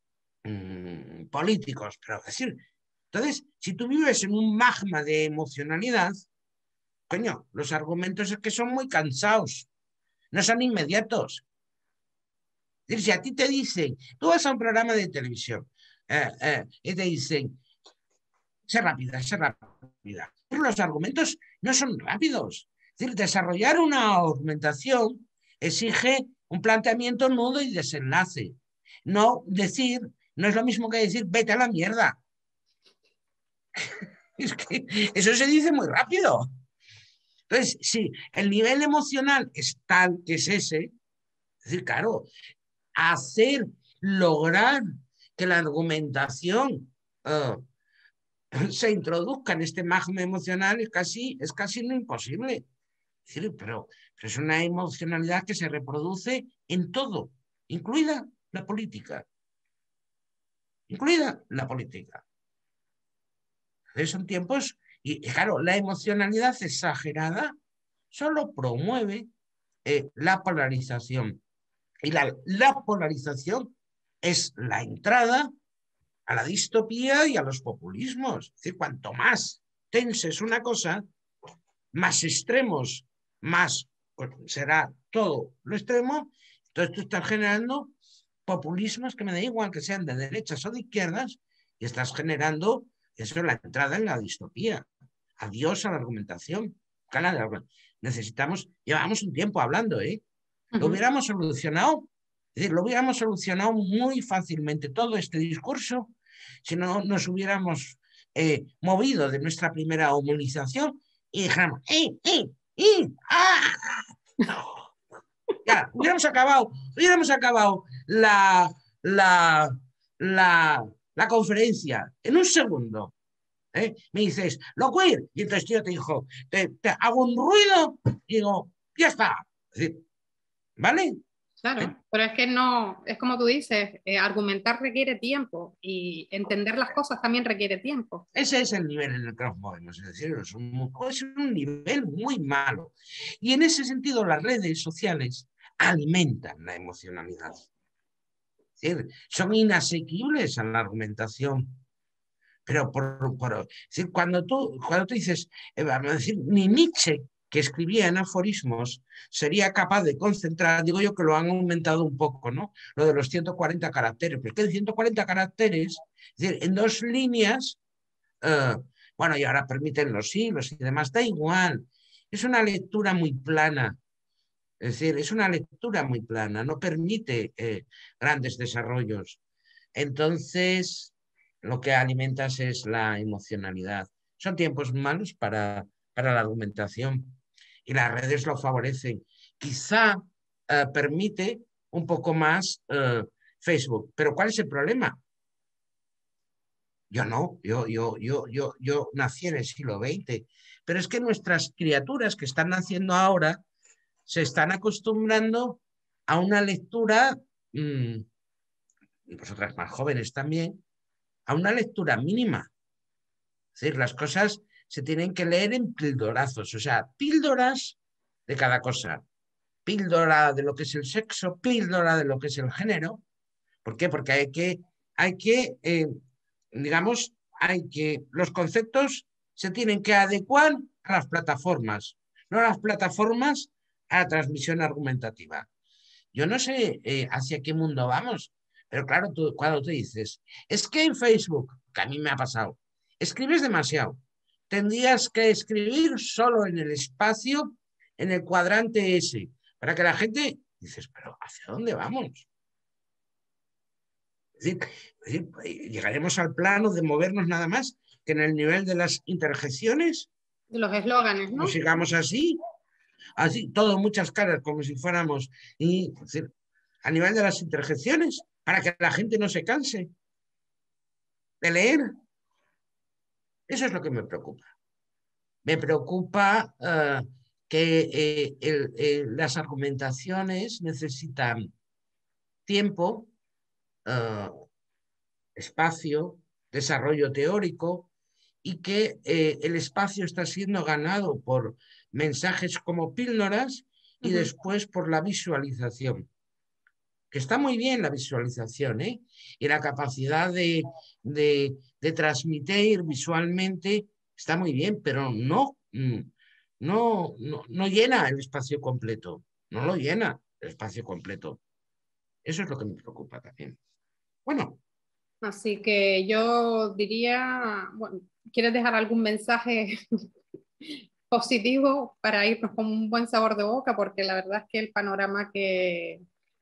eh, políticos, pero decir, entonces, si tú vives en un magma de emocionalidad, coño, los argumentos es que son muy cansados, no son inmediatos. Es decir, si a ti te dicen, tú vas a un programa de televisión eh, eh, y te dicen, sé rápida, sé rápida. Pero los argumentos no son rápidos. Es decir, desarrollar una argumentación exige un planteamiento nudo y desenlace. No decir, no es lo mismo que decir, vete a la mierda. Es que eso se dice muy rápido. Entonces, si el nivel emocional es tal que es ese, es decir, claro, hacer, lograr que la argumentación uh, se introduzca en este magma emocional es casi, es casi no imposible. Es decir, pero, pero es una emocionalidad que se reproduce en todo, incluida la política. Incluida la política. Son tiempos, y claro, la emocionalidad exagerada solo promueve eh, la polarización. Y la, la polarización es la entrada a la distopía y a los populismos. Es decir, cuanto más tenses una cosa, más extremos, más pues, será todo lo extremo. Entonces tú estás generando populismos que me da igual que sean de derechas o de izquierdas, y estás generando eso es la entrada en la distopía. Adiós a la argumentación. Necesitamos, llevamos un tiempo hablando, ¿eh? Lo hubiéramos solucionado, es decir, lo hubiéramos solucionado muy fácilmente todo este discurso si no nos hubiéramos eh, movido de nuestra primera homologización y dijéramos, ¡eh, eh, eh! ¡Ah! No. Ya, hubiéramos acabado, hubiéramos acabado la, la, la, la conferencia en un segundo. ¿Eh? Me dices, lo queer, y entonces yo te digo, te, te hago un ruido y digo, ya está. Es decir, ¿vale? Claro, ¿Eh? Pero es que no, es como tú dices, eh, argumentar requiere tiempo y entender las cosas también requiere tiempo. Ese es el nivel en el que nos movemos, es decir, es un, es un nivel muy malo. Y en ese sentido las redes sociales alimentan la emocionalidad. Es decir, son inasequibles a la argumentación. Pero por, por, es decir, cuando, tú, cuando tú dices, eh, vamos a decir, ni Nietzsche, que escribía en aforismos, sería capaz de concentrar, digo yo que lo han aumentado un poco, ¿no? Lo de los ciento cuarenta caracteres, pero es que en ciento cuarenta caracteres, es decir, en dos líneas, uh, Bueno, y ahora permiten los hilos y demás, da igual. Es una lectura muy plana. Es decir, es una lectura muy plana, no permite eh, grandes desarrollos. Entonces, lo que alimentas es la emocionalidad. Son tiempos malos para, para la argumentación y las redes lo favorecen. Quizá eh, permite un poco más eh, Facebook, pero ¿cuál es el problema? Yo no, yo, yo, yo, yo, yo nací en el siglo veinte, pero es que nuestras criaturas que están naciendo ahora se están acostumbrando a una lectura, mmm, y vosotras más jóvenes también, a una lectura mínima. Es decir, las cosas se tienen que leer en pildorazos, o sea, píldoras de cada cosa. Píldora de lo que es el sexo, píldora de lo que es el género. ¿Por qué? Porque hay que, hay que eh, digamos, hay que, los conceptos se tienen que adecuar a las plataformas, no a las plataformas a la transmisión argumentativa. Yo no sé eh, hacia qué mundo vamos, pero claro, tú, cuando tú dices, es que en Facebook, que a mí me ha pasado, escribes demasiado. Tendrías que escribir solo en el espacio, en el cuadrante ese, para que la gente, dices, pero ¿hacia dónde vamos? Es decir, es decir, llegaremos al plano de movernos nada más que en el nivel de las interjecciones. De los eslóganes, ¿no? Como sigamos así, así, todo, muchas caras, como si fuéramos, y, es decir, a nivel de las interjecciones, para que la gente no se canse de leer. Eso es lo que me preocupa. Me preocupa uh, que eh, el, eh, las argumentaciones necesitan tiempo, uh, espacio, desarrollo teórico, y que eh, el espacio está siendo ganado por mensajes como píldoras y uh-huh. después por la visualización. Que está muy bien la visualización, ¿eh? Y la capacidad de, de, de transmitir visualmente está muy bien, pero no, no, no, no llena el espacio completo, no lo llena el espacio completo. Eso es lo que me preocupa también. Bueno. Así que yo diría, bueno, ¿quieres dejar algún mensaje positivo para irnos con un buen sabor de boca? Porque la verdad es que el panorama que,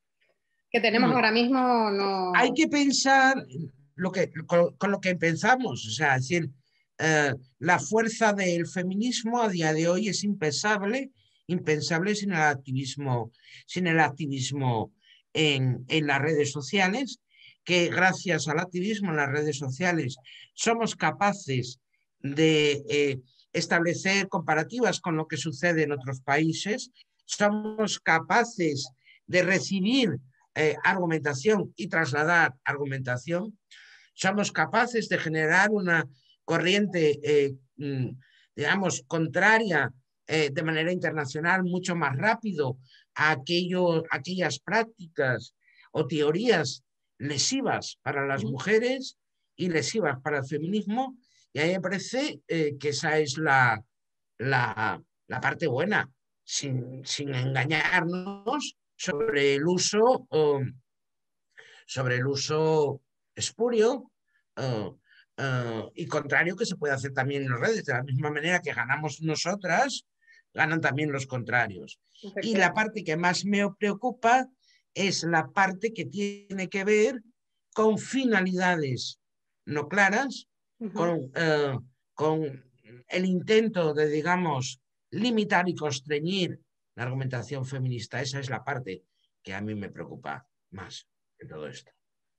que tenemos ahora mismo no... Hay que pensar lo que, con, con lo que pensamos, o sea, es decir, eh, la fuerza del feminismo a día de hoy es impensable, impensable sin el activismo, sin el activismo en, en las redes sociales, que gracias al activismo en las redes sociales somos capaces de eh, establecer comparativas con lo que sucede en otros países, somos capaces de recibir Eh, argumentación y trasladar argumentación, somos capaces de generar una corriente, eh, digamos, contraria eh, de manera internacional mucho más rápido a aquello, aquellas prácticas o teorías lesivas para las mujeres y lesivas para el feminismo, y a mí me parece eh, que esa es la, la, la parte buena, sin, sin engañarnos sobre el uso, um, sobre el uso espurio uh, uh, y contrario que se puede hacer también en las redes. De la misma manera que ganamos nosotras, ganan también los contrarios. Y la parte que más me preocupa es la parte que tiene que ver con finalidades no claras, uh-huh. con, uh, con el intento de, digamos, limitar y constreñir la argumentación feminista. Esa es la parte que a mí me preocupa más de todo esto.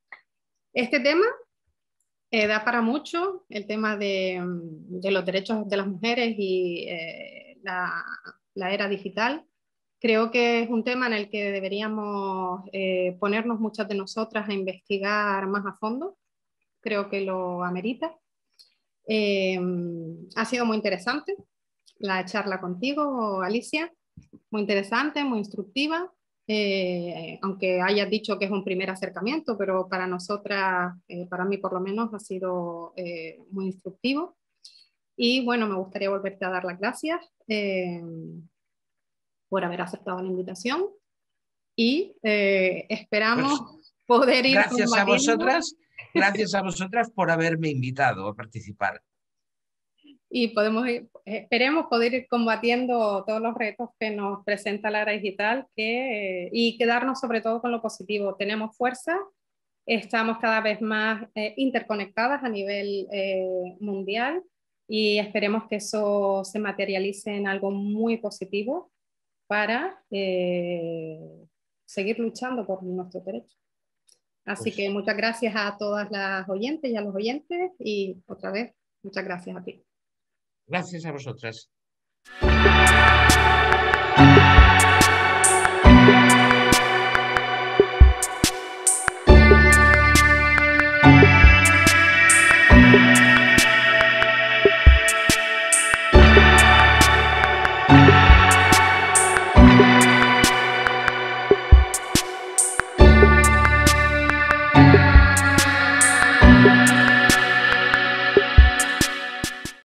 Este tema eh, da para mucho, el tema de, de los derechos de las mujeres y eh, la, la era digital. Creo que es un tema en el que deberíamos eh, ponernos muchas de nosotras a investigar más a fondo. Creo que lo amerita. Eh, ha sido muy interesante la charla contigo, Alicia. Muy interesante, muy instructiva. Eh, aunque hayas dicho que es un primer acercamiento, pero para nosotras, eh, para mí por lo menos, ha sido eh, muy instructivo. Y bueno, me gustaría volverte a dar las gracias eh, por haber aceptado la invitación y eh, esperamos pues, poder ir gracias combatiendo. a vosotras, gracias a vosotras por haberme invitado a participar. y podemos ir, esperemos poder ir combatiendo todos los retos que nos presenta la era digital que, y quedarnos sobre todo con lo positivo. Tenemos fuerza, estamos cada vez más eh, interconectadas a nivel eh, mundial y esperemos que eso se materialice en algo muy positivo para eh, seguir luchando por nuestros derechos. Así Pues, que muchas gracias a todas las oyentes y a los oyentes y otra vez, muchas gracias a ti. gracias a vosotras.